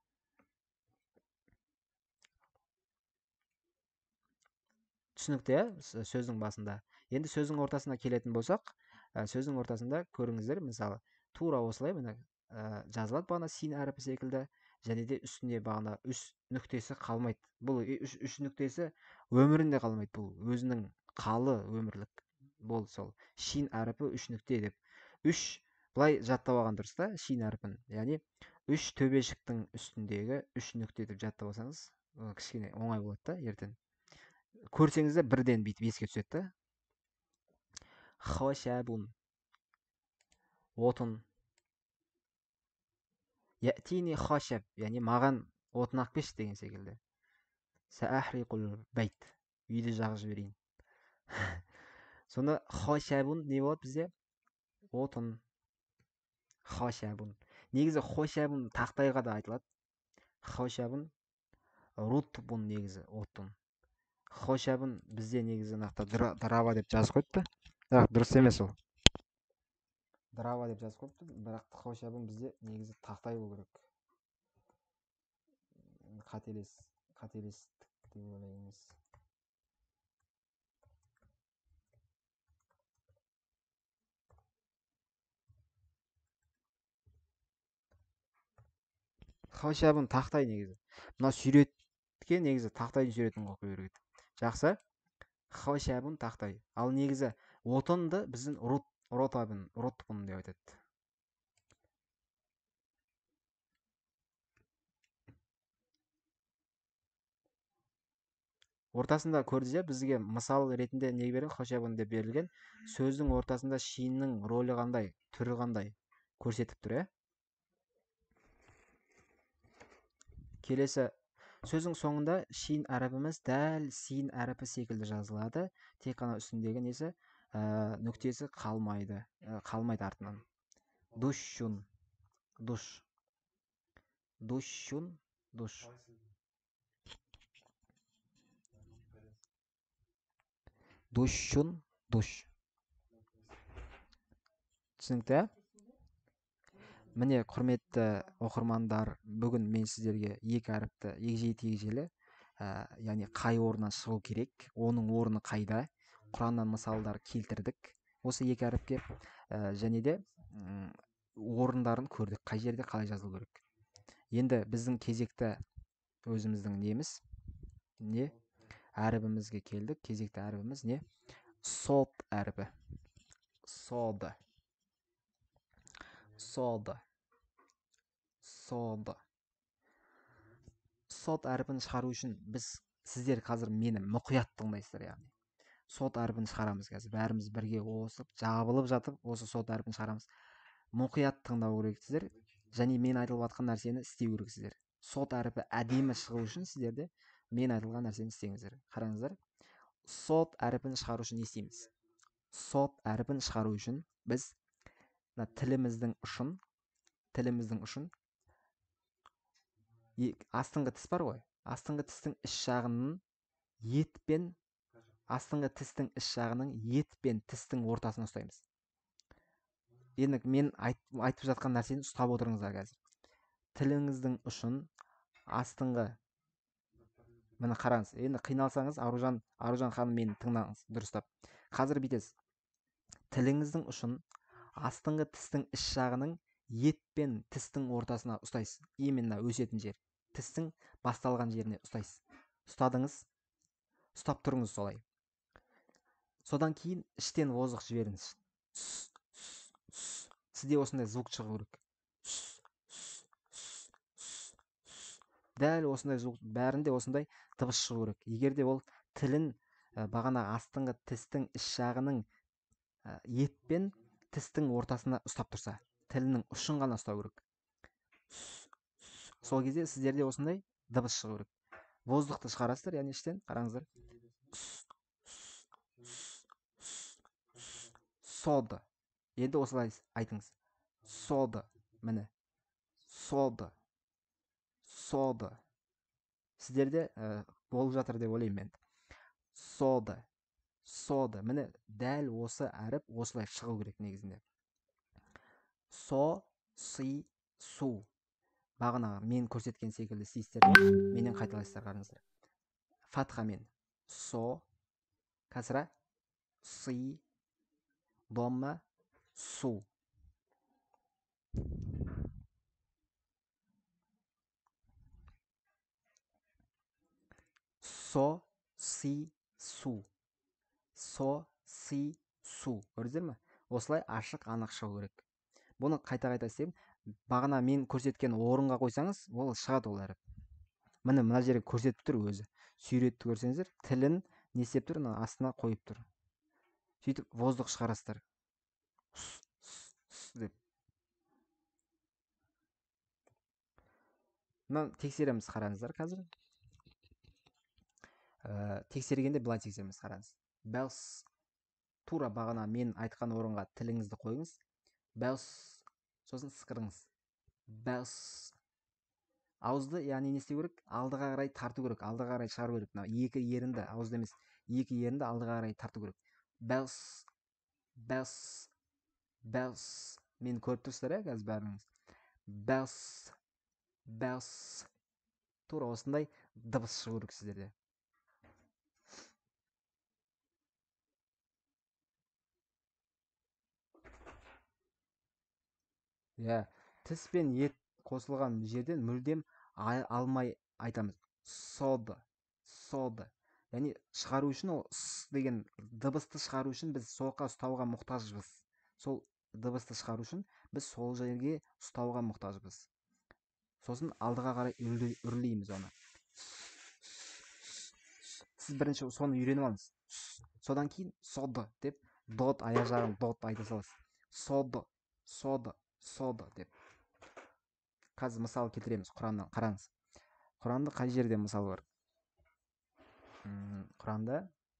[SPEAKER 1] Түсінікті, сөздің басында. Енді сөздің ортасына келетін болсақ, сөздің ортасында көріңіздер, мысалы, тура осылай міне жазылады бағана син әріпі секілді, және де үстіне бағана 3 нүктесі қалмайды. Бұл 3 нүктесі өмірінде қалмайды. Бұл өзінің қалы өмірлік. Бұл сол шин әріпі 3 нүкте деп. 3 былай жаттап алған дұрыс та, шин әріпін. Яғни 3 төбешіктің үстіндегі 3 нүкте деп жаттап алсаңыз, кішкене оңай болады да ертең. Көрсеңіз де бірден бүйтіп еске түседі. Хошабун. Отын. Яътини хошаб, яғни маған отын алып келші деген секілді. Саахриқул байт. Үйді жағып жіберейін. Сонда хошабун не болады бізде? Отын. Хошабун. Негізі хошабун тақтайға да айтылады. Хошабун рутбун негізі отын. Хошабын бізде негізі нақты драва деп жазып қойыпты. Бірақ дұрыс емес ол. Драва деп жазып қойыпты, бірақ хошабын бізде негізі тақтай болу керек. Қателестік деп ойлаймыз. Хошабын тақтай негізі. Мына суретке негізі тақтайдың суретін қойып қою керек. Жақсы. Хошабын тақтай. Ал негізі отынды біздің ротбун деп айтады. Ортасында көрдіңіздер, бізге мысал ретінде не берген? Хошабын деп берілген. Сөздің ортасында шиннің рөлі қандай, түрі қандай көрсетіп тұр, иә? Келесі сөздің соңында шин әріпіміз дәл син әріпі секілді жазылады. Тек қана үстіндегі несі нүктесі қалмайды артынан. Душшун. Душ. Душшун. Душ. Душшун, душ. Түсінікті? Міне, құрметті оқырмандар, бүгін мен сіздерге екі әріпті егжей-тегжейлі, яғни қай орнынан шығу керек, оның орны қайда, Құраннан мысалдар келтірдік осы екі әріпке, және де орындарын көрдік, қай жерде қалай жазылу керек. Енді біздің кезекті өзіміздің не? Әрібімізге келдік. Кезекті әрібіміз не? Сод әрібі. Соды. Сод әрібін шығару үшін сіздер қазір мені мұқият тыңдайсыздар, яғни. Сод әрібін шығарамыз қазір. Бәріміз бірге осып, жабылып жатып, осы сод әрібін шығарамыз. Мұқият тыңдау керексіздер, және мен айтылып жатқан нәрсені істеу керексіздер. Сод әрібі әдемі шығу үшін сіздерде мен айтылған нәрсені істеңіздер. Қараңыздар. Сод әрібін шығару үшін не істейміз? Сод әрібін шығару үшін біз тіліміздің ұшын астыңғы тіс бар ғой, астыңғы тістің іш жағының ет пен тістің ортасына ұстаймыз. Енді мен айтып жатқан нәрсені ұстап отырыңыздар қазір. Тіліңіздің ұшын астыңғы, міне қараңыз, енді қиналсаңыз Аружан ханым мені тыңдаңыз дұрыстап. Қазір бүйтесіз. Тіліңіздің ұшын астыңғы тістің іш жағының ет пен тістің ортасына ұстайсыз. Именно өсетін жер. Тістің басталған жеріне ұстайсыз. Ұстадыңыз. Ұстап тұрыңыз солай. Содан кейін іштен озық жіберіңіз. Сізде осындай звук шығу керек. Дәл осындай звук, бәрінде осындай дыбыс шығу керек. Егер де ол тілін бағана астыңғы тістің іш жағының ет пен тістің ортасына ұстап тұрса, тілінің ұшын ғана ұстау керек. Сол кезде сіздерде осындай дыбыс шығу керек. Воздухты шығарасыздар, яғни іштен, қараңыздар. Соды. Енді осылай айтыңыз. Соды. Міне. Соды. Сіздерде болып жатыр деп ойлаймын мен. Соды. Міне, дәл осы әріп осылай шығу керек негізінде. Со, си, су. Бағана мен көрсеткен секілді істейсіздер. Менен қайталайсыздар, қараңыздар. Фатхамен. Со, кәсіра, си, домма, су. Со, си, су. Со, си, су. Көрдіңіздер ме? Осылай ашық, анық шығу керек. Бұны қайта-қайта істеймін. Бағана мен көрсеткен орынға қойсаңыз, ол шығады ол әріп. Міне мына жерге көрсетіп тұр өзі. Сүйретті көрсеңіздер, тілін не істеп тұр, астына қойып тұр. Сөйтіп воздух шығарасыздар. Деп. Мына тексереміз, қараңыздар қазір. Тексергенде былай тексереміз, қараңыз. Бәлс, тура бағана мен айтқан орынға тіліңізді қойыңыз. Бәлс, сосын сықырыңыз. Бәлс. Ауызды, яғни не істеу керек? Алдыға қарай тарту керек, алдыға қарай шығару керек. Екі ерінді, ауызды емес, екі ерінді алдыға қарай тарту керек. Бәлс, бәлс, бәлс. Мен көріп тұрсыздар, қазір бәріңіз. Бәлс, бәлс. Тура осындай дыбыс шығу керек сіздерде. Тіс пен ет қосылған жерден мүлдем алмай айтамыз. Соды. Яғни шығару үшін, ол деген дыбысты шығару үшін біз соққа ұстауға мұқтажбыз. Сол дыбысты шығару үшін біз сол жерге ұстауға мұқтажбыз. Сосын алдыға қарай үрлейміз оны. Сіз бірінші соны үйреніп алыңыз. Содан кейін соды деп, дот аяқ жағын дот айта саласыз. Соды деп. Қазір мысал келтіреміз Құраннан. Қараңыз. Құранда қай жерде мысал бар? Құранда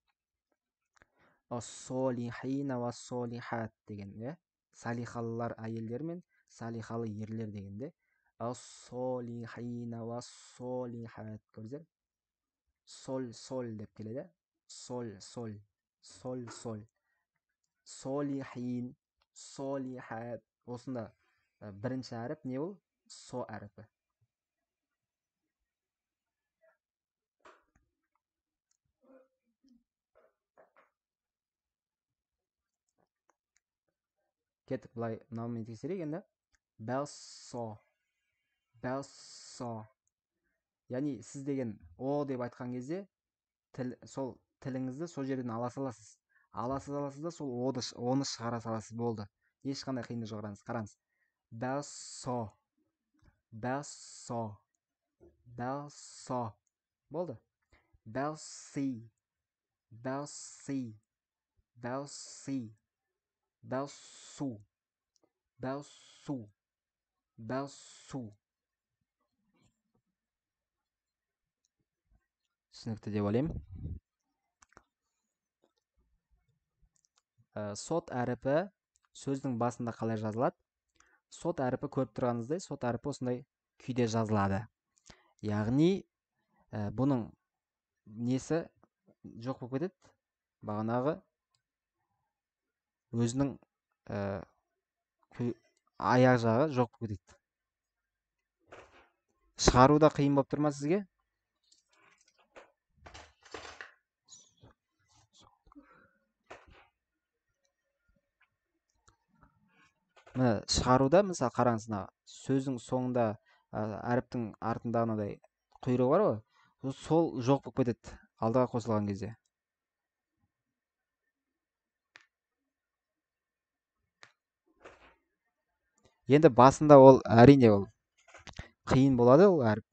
[SPEAKER 1] ас-солихина ва-солихат деген, салихалылар әйелдер мен салихалы ерлер дегенде ас-солихина ва-солихат, көрдіңіздер? Соль деп келеді. Соль. соль соль, солихин, солихат. Осында бірінші әріп не ол? Со әріпі. Кеттік, былай мынаумен тексерейік енді. Бәлсо, бәлсо. Яғни сіз деген о деп айтқан кезде сол тіліңізді сол жерден ала саласыз. Аласыз да сол оны шығара саласыз, болды. Ешқандай қиындық жоқ. Қараңыз. Бәлсо, бәлсо, бәлсо. Болды. Бәлси, бәлси, бәлси, бәлсу, бәлсу, бәлсу. Түсінікті деп ойлаймын. Сот әріпі сөздің басында қалай жазылады? Сот әріпі көріп тұрғаныңыздай, сот әріпі осындай күйде жазылады. Яғни бұның несі жоқ болып кетеді? Бағанағы өзінің аяқ жағы жоқ болып кетеді. Шығару да қиын болып тұр ма сізге? Міне шығаруда, мысалы қараңыз, сөздің соңында әріптің артында мынадай құйрығы бар ғой, сол жоқ болып кетеді алдыға қосылған кезде. Енді басында ол әрине ол қиын болады, ол әріп.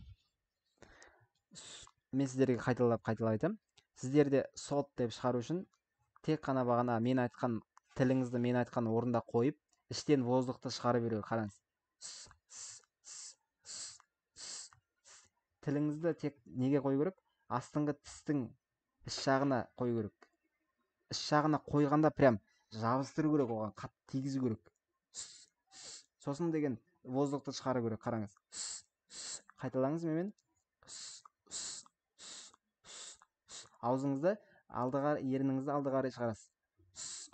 [SPEAKER 1] Мен сіздерге қайталап айтамын. Сіздерде сот деп шығару үшін тек қана бағана мен айтқан тіліңізді мен айтқан орында қойып, іштен воздухты шығара беру. Қараңыз. Тіліңізді тек неге қою керек? Астыңғы тістің іш жағына қою керек. Іш жағына қойғанда прям жабыстыру керек, оған қатты тигізу керек. Сосын деген воздухты шығара керек. Қараңыз. Қайталаңыз менімен. Аузыңызды алдыға, ерініңізді алдыға қарай шығарасыз.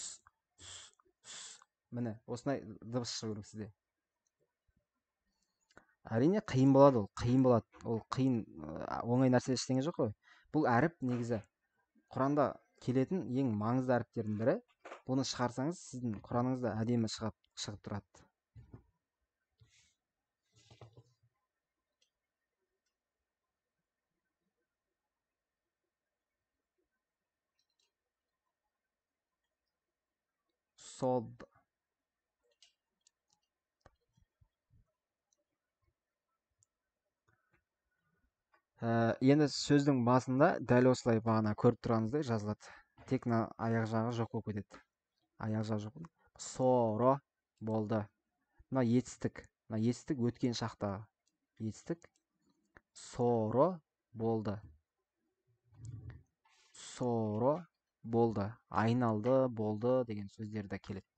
[SPEAKER 1] Міне, осындай дыбыс шығу керек сізде. Әрине қиын болады, ол қиын болады. Ол қиын, оңай нәрсе ештеңе жоқ қой. Бұл әріп негізі Құранда келетін ең маңызды әріптердің бірі. Бұны шығарсаңыз, сіздің Құраныңызда әдемі шығып тұрады. Сод. Енді сөздің басында дәл осылай бағана көріп тұрғаныңыздай жазылады. Тек аяқ жағы жоқ болып кетеді. Аяқ жағы жоқ. Соро болды. Мына етістік. Мына етістік өткен шақтағы етістік. Соро болды. Соро болды. Айналды, болды деген сөздер де келеді.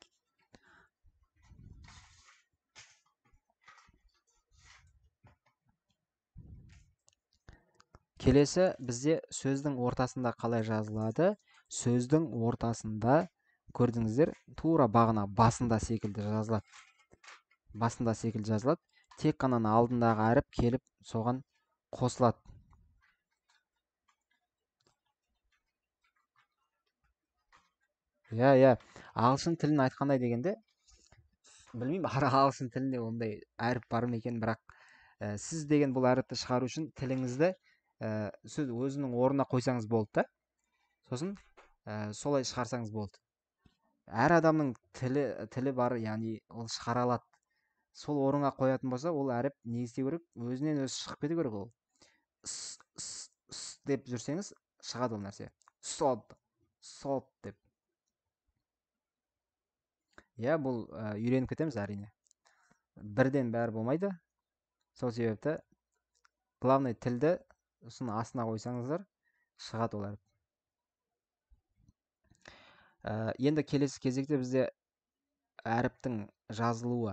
[SPEAKER 1] Келесі бізде сөздің ортасында қалай жазылады? Сөздің ортасында көрдіңіздер, тура бағана басында секілді жазылады. Басында секілді жазылады. Тек қана алдындағы әріп келіп соған қосылады. Ағылшын тілін айтқандай дегенде, білмеймін, ағылшын тілінде ондай әріп бар ма екен, бірақ сіз деген бұл әріпті шығару үшін тіліңізді сөз өзінің орнына қойсаңыз болды да. Сосын солай шығарсаңыз болды. Әр адамның тілі бар, яғни ол шығара алады. Сол орынға қоятын болса, ол әріп не істеу керек? Өзінен өзі шығып кету керек ол. Деп жүрсеңіз, шығады ол нәрсе. Сод деп. Бұл үйреніп кетеміз әрине. Бірден бәрі болмайды. Сол себепті главный тілді сосын астына қойсаңыздар, шығады ол әріп. Енді келесі кезекте бізде әріптің жазылуы.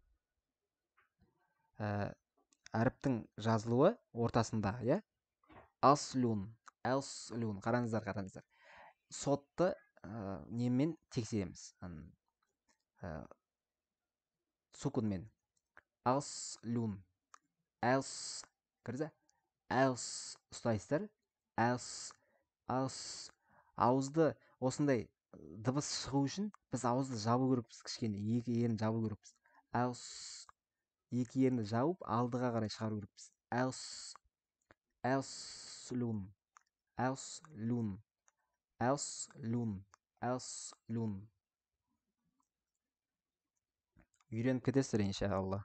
[SPEAKER 1] Әріптің жазылуы ортасында, Аслюн. Қараңыздар. сотты немен тексереміз, сукунмен. Ауслун, аус кірді, аус ұстайсыздар. Аус ауызды осындай дыбыс шығу үшін біз ауызды жабу керекпіз, кішкене екі ерін жабу керекпіз. Аус екі ерінді жауып алдыға қарай шығару керекпіз. Ауслун, ауслун, ауслун, ауслун. Үйреніп кетесіздер иншалла.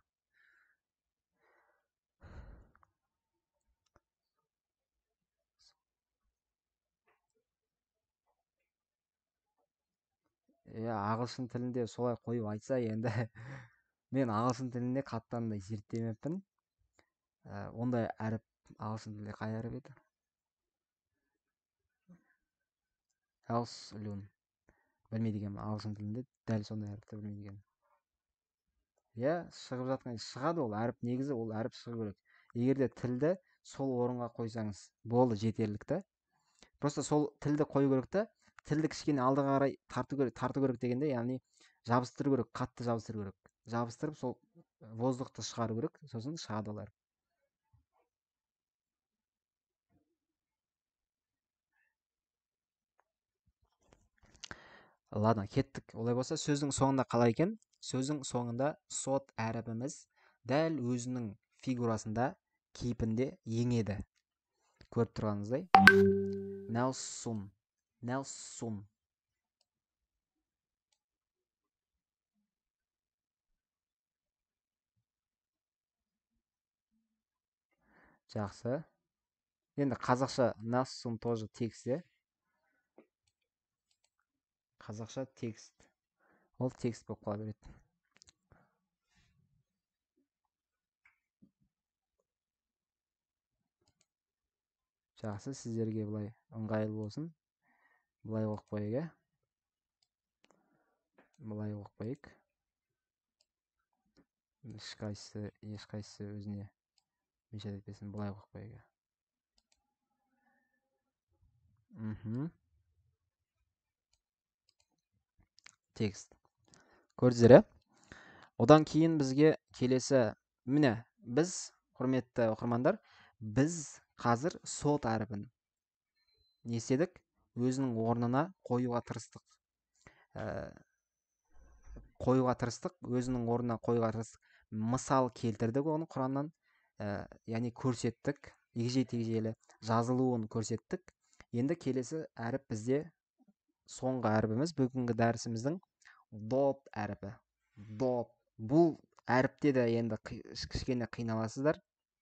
[SPEAKER 1] Ағылшын тілінде солай қойып айтса енді мен ағылшын тілінде қатты андай зерттемеппін. Ондай әріп ағылшын тілінде қай әріп еді? Ауслун. Білмейді екенмін, ағылшын тілінде дәл сондай әріпті білмейді екенмін. Шығып жатқан шығады ол әріп, негізі ол әріп шығу керек. Егер де тілді сол орынға қойсаңыз, болды, жетерлік та. Просто сол тілді қою керек та, тілді кішкене алдыға қарай тарту керек дегенде, яғни жабыстыру керек, қатты жабыстыру керек. Жабыстырып сол воздухты шығару керек, сосын шығады олар. Ладно, кеттік. Олай болса, сөздің соңында қалай екен? Сөздің соңында сот әрібіміз дәл өзінің фигурасында, кейпінде еңеді. Көріп тұрғаныңыздай. Нелсун, Нелсун. Жақсы. Енді қазақша Нелсун тоже текст. Қазақша текст. Ол текст болып қала береді. Жақсы, сіздерге былай ыңғайлы болсын. Былай оқып қойайық. Былай оқып қойайық. Ешқайсысы өзіне мешет етпесін. Былай оқып қойайық. Текст. Көрдіңіздер? Одан кейін бізге келесі, міне, біз, құрметті оқырмандар, біз қазір сот әріпін не істедік? Өзінің орнына қоюға тырыстық. Өзінің орнына қоюға тырыстық. Мысал келтірдік оны Құраннан, яғни көрсеттік, егжей-тегжейлі жазылуын көрсеттік. Енді келесі әріп бізде соңғы әріпіміз, бүгінгі дәрісіміздің дот әріпі. Дот. Бұл әріпте де енді кішкене қиналасыздар.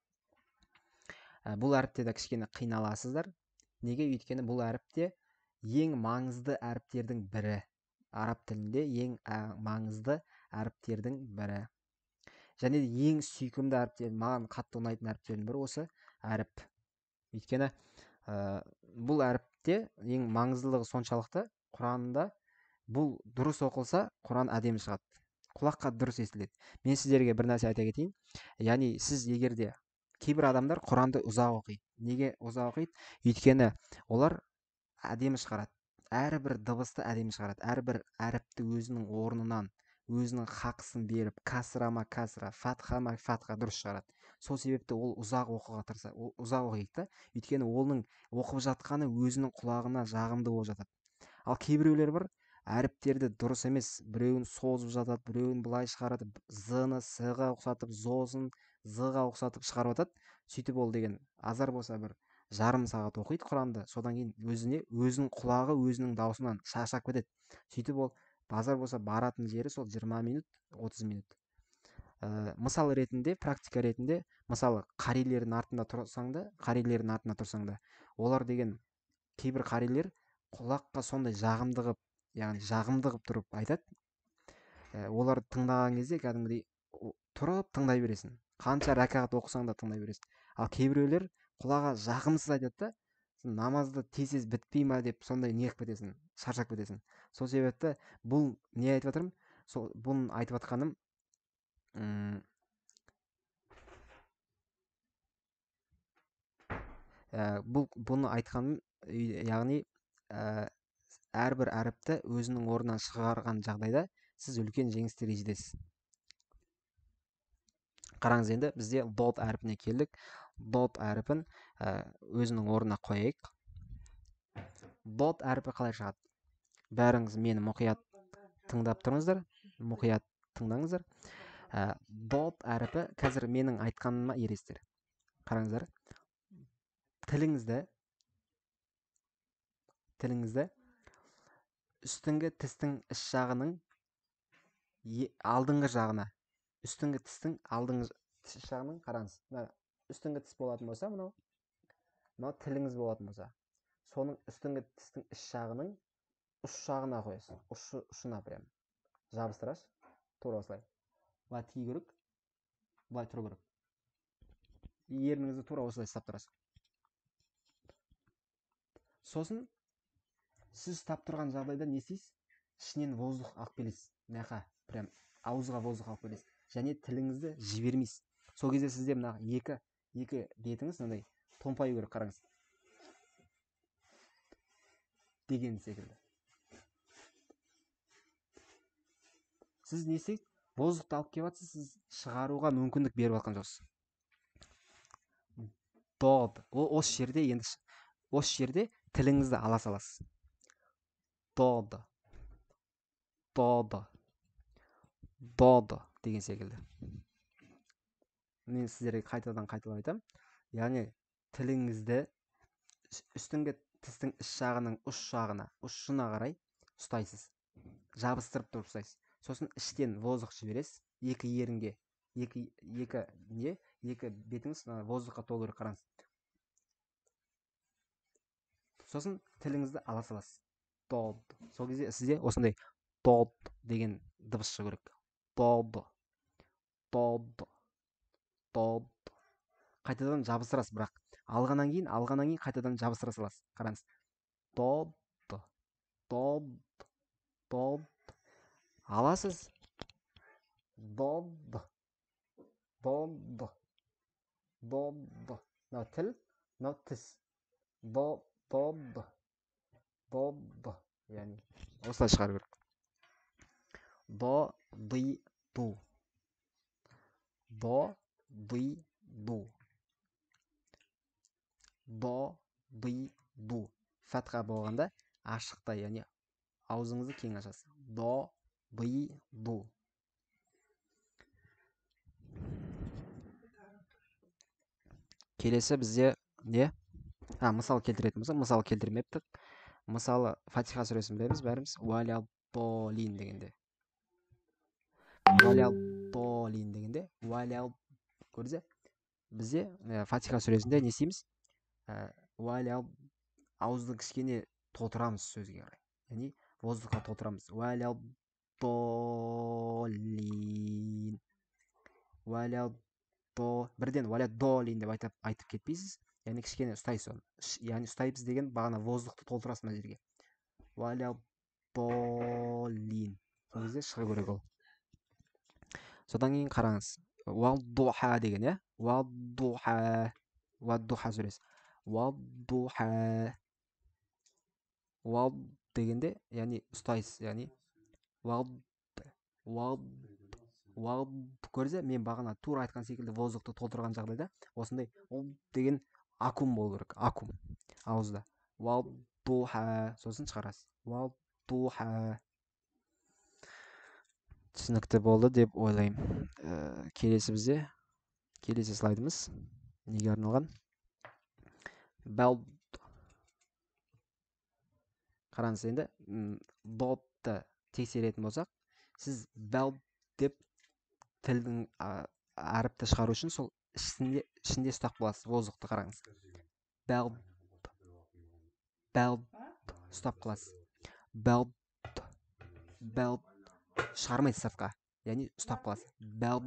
[SPEAKER 1] Неге? Өйткені бұл әріпте ең маңызды әріптердің бірі. Араб тілінде ең маңызды әріптердің бірі. Және де ең сүйкімді әріптер, маған қатты ұнайтын әріптердің бірі осы әріп. Өйткені бұл әріпте ең маңыздылығы соншалықты, Құранында бұл дұрыс оқылса, Құран әдемі шығады. Құлаққа дұрыс естіледі. Мен сіздерге бір нәрсе айта кетейін. Яғни сіз егерде кейбір адамдар Құранды ұзақ оқиды. Неге ұзақ оқиды? Өйткені олар әдемі шығарады. Әрбір дыбысты әдемі шығарады. Әрбір әріпті өзінің орнынан, өзінің хақысын беріп, касрама касра, фатхама фатха дұрыс шығарады. Сол себепті ол ұзақ оқуға тырысады. Ол ұзақ оқиды да, өйткені оның оқып жатқаны өзінің құлағына жағымды болып жатады. Ал кейбіреулер бар, әріптерді дұрыс емес, біреуін созып жатады, біреуін былай шығарады, з-ны с-ға ұқсатып, зосын з-ға ұқсатып шығарып жатады. Сөйтіп ол деген азар болса бір жарым сағат оқиды Құранды, содан кейін өзінің құлағы өзінің даусынан шаршап кетеді. Сөйтіп ол базар болса баратын жері сол 20 минут, 30 минут. Мысал ретінде, практика ретінде, мысалы қарилердің артында тұрсаң да, олар деген кейбір қарилер құлаққа сондай жағымды қылып тұрып айтады. Оларды тыңдаған кезде кәдімгідей тұрып тыңдай бересің. Қанша рәкағат оқысаң да тыңдай бересің. Ал кейбіреулер құлағы жағымсыз айтады да, намазды тез бітпей ма деп сондай не қылып кетесің, шаршап кетесің. Сол себепті бұл не айтып жатырмын? Бұны айтып жатқаным, бұны айтқаным, яғни әрбір әріпті өзінің орнынан шығарған жағдайда сіз үлкен жеңістерге жетесіз. Қараңыз, енді бізде dot әріпіне келдік. Dot әріпін өзінің орнына қояйық. Dot әріпі қалай шығады? Бәріңіз мені мұқият тыңдап тұрыңыздар. Мұқият тыңдаңыздар. Dot әріпі қазір менің айтқаныма ересіздер. Қараңыздар. Тіліңізді үстіңгі тістің іш жағының алдыңғы жағына, үстіңгі тістің алдыңғы іш жағының, қараңыз, үстіңгі тіс болатын болса, мынау тіліңіз болатын болса, соның үстіңгі тістің іш жағының ұш жағына қоясыз. Ұшына прям жабыстырасыз. Тура осылай. Былай тию керек, былай тұру керек. Ерніңізді тура осылай ұстап тұрасыз. Сосын сіз ұстап тұрған жағдайда не істейсіз? Ішінен воздух алып келесіз. Мынақа прям ауызға воздух алып келесіз. Және тіліңізді жібермейсіз. Сол кезде сізде мына екі бетіңіз мынандай томпаю керек, қараңыз. Деген секілді. Сіз не істейсіз? Воздухты алып келіп жатсыз, сіз шығаруға мүмкіндік беріп жатқан жоқсыз. Осы жерде тіліңізді ала саласыз. Dodo деген секілді. Мен сіздерге қайтадан айтамын. Яғни тіліңізді үстіңгі тістің іш жағының ұшына қарай ұстайсыз. Жабыстырып тұрып ұстайсыз. Сосын іштен воздух жібересіз. Екі ерінге, екі бетіңіз воздухқа толу керек, қараңыз. Сосын тіліңізді ала саласыз. Сол кезде сізде осындай dod деген дыбыс шығу керек. Dod. Қайтадан жабыстырасыз, бірақ алғаннан кейін қайтадан жабыстыра саласыз. Қараңыз. Dod. Аласыз. Dod. Мынау тіл, мынау тіс. Dod. Яғни осылай шығару керек. Do, di, du. Do, di, du. Do, di, du. Фатха болғанда ашықта, яғни аузыңызды кең ашасыз. Do, di, du. Келесі бізде не? Мысал келтіретін болса, мысал келтірмептік. Мысалы, Фатиха сүресін білеміз бәріміз. Уалял-долин дегенде. Көрдіңіз? Бізде Фатиха сүресінде не істейміз? Уалял ауызды кішкене толтырамыз сөзге қарай. Яғни воздухқа толтырамыз. Уалял-долин. Бірден уалял-долин деп айтып кетпейсіз. Яғни кішкене ұстайсыз оны. Яғни ұстайсыз деген бағана воздухты толтырасыз мына жерге. Уалял-долин. Сол кезде шығу керек ол. Содан кейін қараңыз. Уал-духа деген, иә? Уал-духа сүресі. Уал-духа. Уал дегенде, яғни ұстайсыз, яғни көрсе, мен бағана тура айтқан секілді воздухты толтырған жағдайда осындай деген акум болу керек. Акум ауызда. Уал-духа. Сосын шығарасыз. Уал-духа. Түсінікті болды деп ойлаймын. Келесі слайдымыз неге арналған? Belt. Қараңыз, енді dotты тексеретін болсақ, сіз belt деп тілдің әріпті шығару үшін сол ішінде ұстап қаласыз воздухты, қараңыз. Belt ұстап қаласыз. Belt шығармайсыз сыртқа, яғни ұстап қаласыз. Belt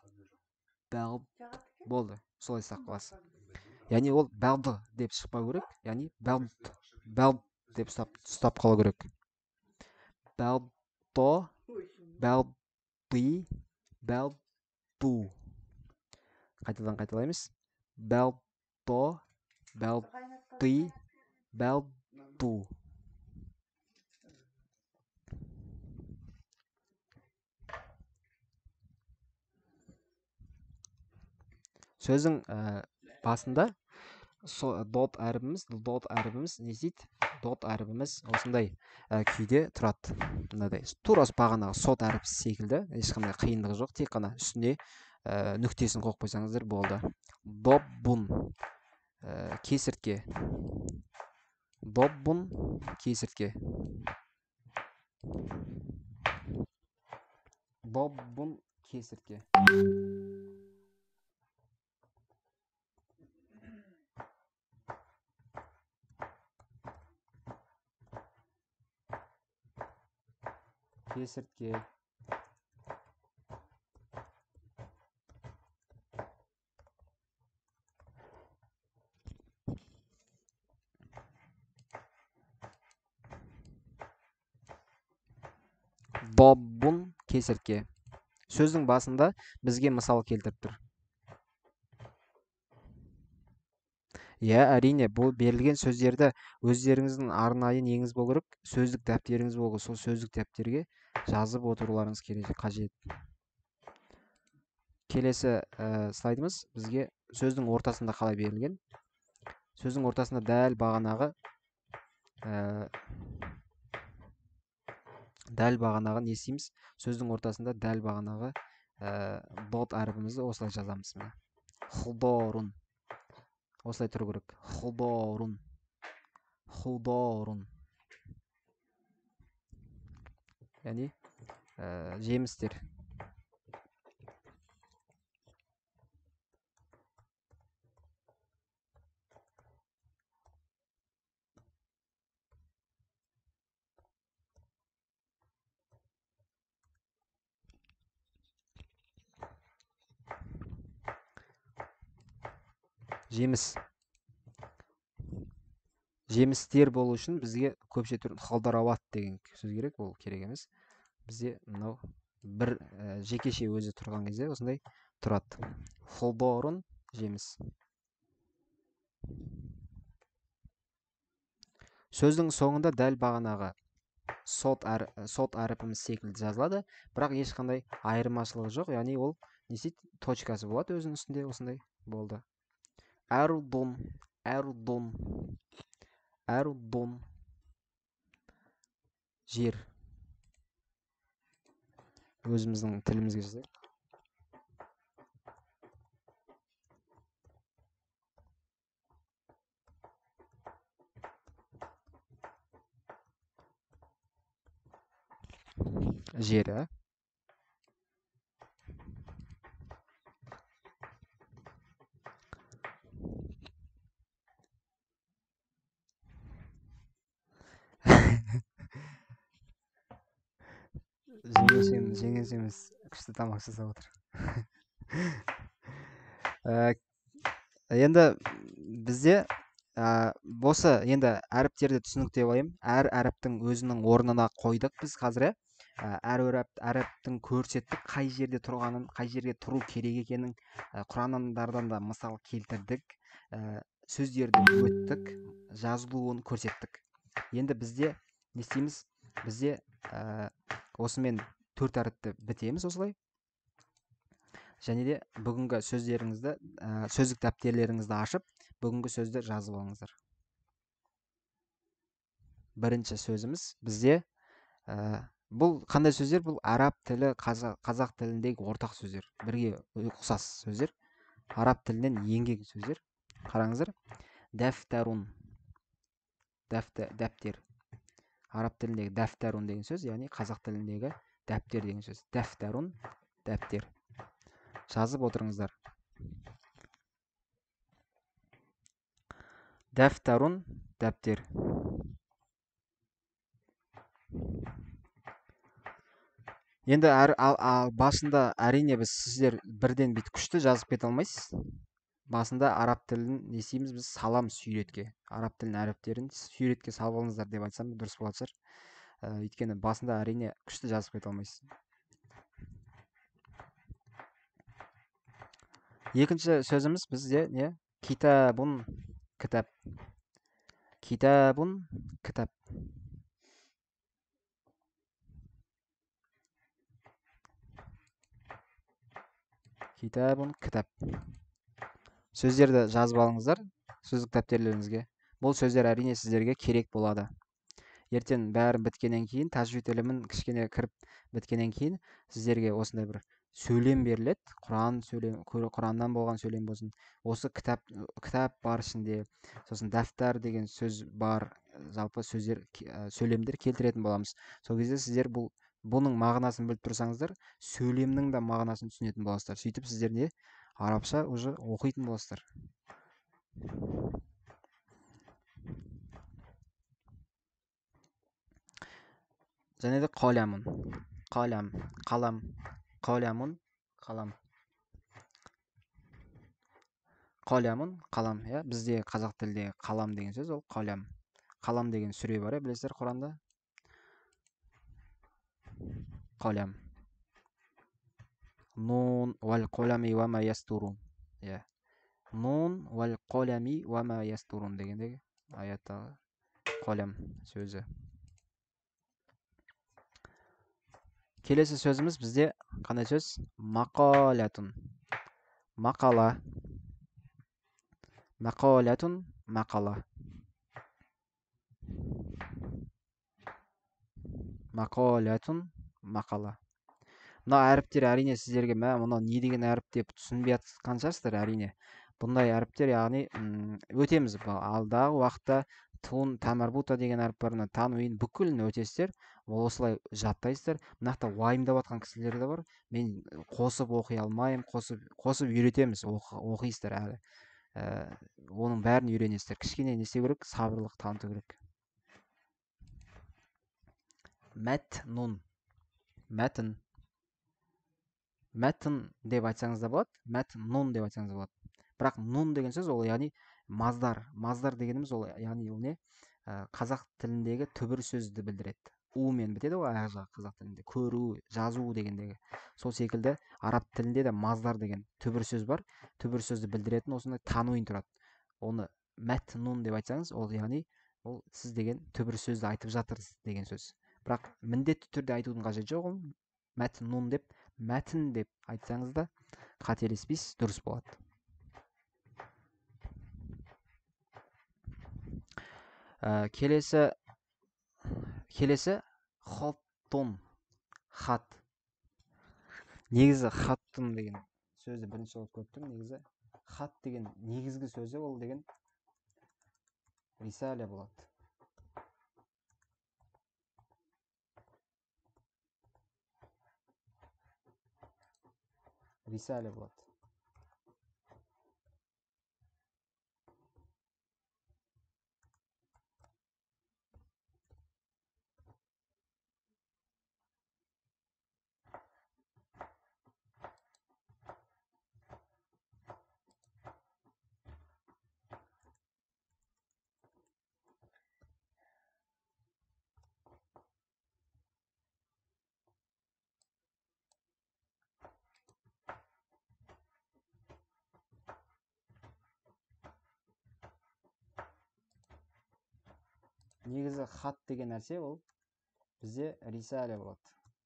[SPEAKER 1] болды, солай ұстап қаласыз. Яғни ол belt деп шықпау керек, яғни belt деп ұстап қалу керек. Belto, belti, beltu. Қайтадан қайталаймыз. Belto, belti, beltu. сөздің басында дот әрібіміз не істейді? Дот әрібіміз осындай күйде тұрады. Мынадай тура бағанағы сот әріпі секілді, ешқандай қиындығы жоқ, тек қана үстіне нүктесін қойып қойсаңыздар болды. Доббун кесіртке. Доббун кесіртке. Доббун кесіртке. Кесіртке. Доббун кесіртке. Сөздің басында бізге мысал келтіріп тұр. Әрине, бұл берілген сөздерді өздеріңіздің арнайы неңіз болу керек, сөздік дәптеріңіз болу керек, сол сөздік дәптерге жазып отыруларыңыз қажет. Келесі слайдымыз бізге сөздің ортасында қалай берілген? Сөздің ортасында дәл бағанағы не істейміз? Сөздің ортасында дәл бағанағы дот әрібімізді осылай жазамыз. Худорун. Осылай тұру керек. Худорун. Худорун. Яғни жемістер. Жемістер болу үшін бізге көпше түрін халдарават деген сөз керек, ол керек емес. Бізде мынау бір жекеше өзі тұрған кезде осындай тұрады. Холдорун жеміс. Сөздің соңында дәл бағанағы сот әріпіміз секілді жазылады, бірақ ешқандай айырмашылығы жоқ, яғни ол не істейді? Точкасы болады өзінің үстінде, осындай болды. Әрудон. Жер. Өзіміздің тілімізге жазайық. Жер, жеңіс емес, күшті тамақ жасап отыр. Енді бізде осы енді әріптерді түсініктеп алайын. Әр әріптің өзінің орнына қойдық біз қазір. Әр әріптің көрсеттік, қай жерде тұрғанын, қай жерге тұру керек екенін құрандардан да мысал келтірдік. Сөздерді өттік, жазылуын көрсеттік. Енді бізде не істейміз? Бізде осымен 4 әріпті бітеміз осылай. Және де бүгінгі сөздеріңізді, сөздік дәптерлеріңізді ашып, бүгінгі сөзді жазып алыңыздар. Бірінші сөзіміз бізде бұл қандай сөздер? Бұл араб тілі, қазақ тіліндегі ортақ сөздер. Бірге ұқсас сөздер. Араб тілінен енген сөздер. Қараңыздар. Дәфтәрун. Дәптер. Араб тіліндегі дәфтәрун деген сөз, яғни қазақ тіліндегі дәптер деген сөз. Дәфтәрун, дәптер. Жазып отырыңыздар. Дәфтәрун, дәптер. Енді басында әрине біз сіздер бірден бит күшті жазып кете алмайсыз. Басында араб тілін не істейміз? Біз саламыз суретке. Араб тілін әріптерін суретке салып алыңыздар деп айтсам дұрыс болатын шығар. Өйткені басында әрине күшті жазып кете алмайсыз. Екінші сөзіміз бізде не? Китабун, кітап. Китабун, кітап. Китабун, кітап. сөздерді жазып алыңыздар сөздік дәптерлеріңізге. Бұл сөздер әрине сіздерге керек болады. Ертең бәрі біткеннен кейін, тәжвид ілімін кішкене кіріп біткеннен кейін сіздерге осындай бір сөйлем беріледі. Құраннан болған сөйлем болсын. Осы кітап бар ішінде, сосын дәфтар деген сөз бар, жалпы сөздер, сөйлемдер келтіретін боламыз. Сол кезде сіздер бұның мағынасын біліп тұрсаңыздар, сөйлемнің де мағынасын түсінетін боласыздар. Сөйтіп сіздер не арабша уже оқитын боласыздар. және де қаламын, қалам, қаламын, қалам, қаламын, қалам. иә, бізде қазақ тілде қалам деген сөз ол қалам. Қалам деген сүре бар, білесіздер Құранда. Қалам. Нун вал қалами ва ма ястурун. иә. Нун вал қалами ва ма ястурун дегендегі аяттағы қалам сөзі. Келесі сөзіміз бізде қандай сөз? Мақалатун. Мақала. Мақалатун, мақала. Мақалатун, мақала. Мына әріптер әрине сіздерге мынау не деген әріп деп түсінбей жатқан шығарсыздар әрине. Бұндай әріптер яғни өтеміз. Алдағы уақытта тун, тамарбута деген әріп бар. Тануин бүкілін өтесіздер. Ол осылай жаттайсыздар. Мынақта уайымдап жатқан кісілер де бар. Мен қосып оқи алмаймын, қосып үйретеміз, оқисыздар әлі. Оның бәрін үйренесіздер. Кішкене не істеу керек? Сабырлық таныту керек. Мәтнун. Мәтін. Мәтін деп айтсаңыз да болады, мәтнун деп айтсаңыз да болады. Бірақ нун деген сөз ол яғни маздар. Маздар дегеніміз ол яғни ол не? Қазақ тіліндегі түбір сөзді білдіреді. У-мен бітеді ғой аяқ жағы қазақ тілінде. Көру, жазу дегендегі. Сол секілді араб тілінде де маздар деген түбір сөз бар. Түбір сөзді білдіретін осындай тануин тұрады. Оны мәтнун деп айтсаңыз, ол яғни ол сіз деген түбір сөзді айтып жатырсыз деген сөз. Бірақ міндетті түрде айтудың қажеті жоқ. Ол мәтнун деп, мәтін деп айтсаңыз да қателеспейсіз, дұрыс болады. Келесі хоттун, хат. Негізі хаттун деген сөзді бірінші болып көріп тұрмын. Негізі хат деген негізгі сөзі ол деген рисаля болады. Рисаля болады. Негізі хат деген нәрсе ол бізде рисаля болады.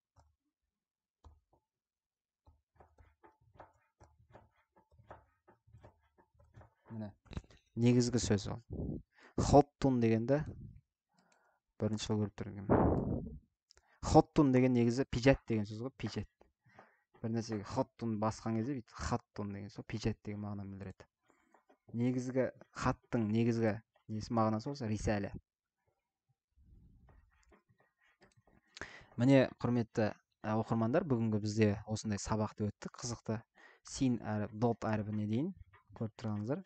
[SPEAKER 1] Міне, негізгі сөз ол. Хоттун дегенді бірінші жыл көріп тұрмын. Хоттун деген негізі пижат деген сөз ғой, пижат. Бір нәрсеге хоттун басқан кезде бүйтіп хаттун деген сол пижат деген мағынаны білдіреді. Негізгі хаттың негізгі несі мағынасы болса рисаля. Міне, құрметті оқырмандар, бүгінгі бізде осындай сабақты өтті, қызықты. Син әріп, дот әріпіне дейін көріп тұрғаныздар.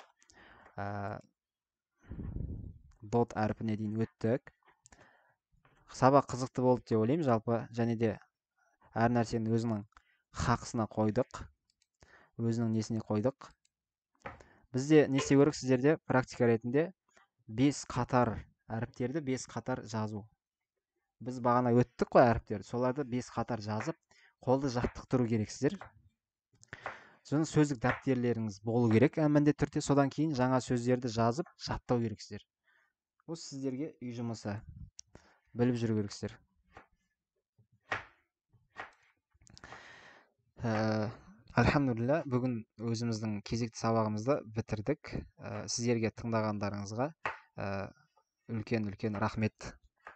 [SPEAKER 1] Дот әріпіне дейін өттік. Сабақ қызықты болды деп ойлаймын жалпы, және де әр нәрсені өзінің хақысына қойдық, өзінің несіне қойдық. Бізде не істеу керек сіздерде практика ретінде 5 қатар әріптерді 5 қатар жазу. Біз бағана өттік қой әріптерді, соларды 5 қатар жазып, қолды жаттықтыру керексіздер. Соны сөздік дәптерлеріңіз болу керек, міндетті түрде. Содан кейін жаңа сөздерді жазып, жаттау керексіздер. Осы сіздерге үй жұмысы, біліп жүру керексіздер. Альхамдулилля, бүгін өзіміздің кезекті сабағымызды бітірдік. Сіздерге тыңдағандарыңызға үлкен үлкен рахмет.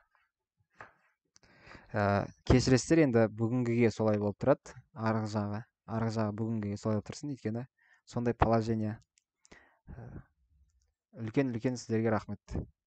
[SPEAKER 1] Кешіресіздер, енді бүгінгіге солай болып тұрады. Арғы жағы бүгінгіге солай болып тұрсын, өйткені сондай положение. Үлкен үлкен сіздерге рахмет.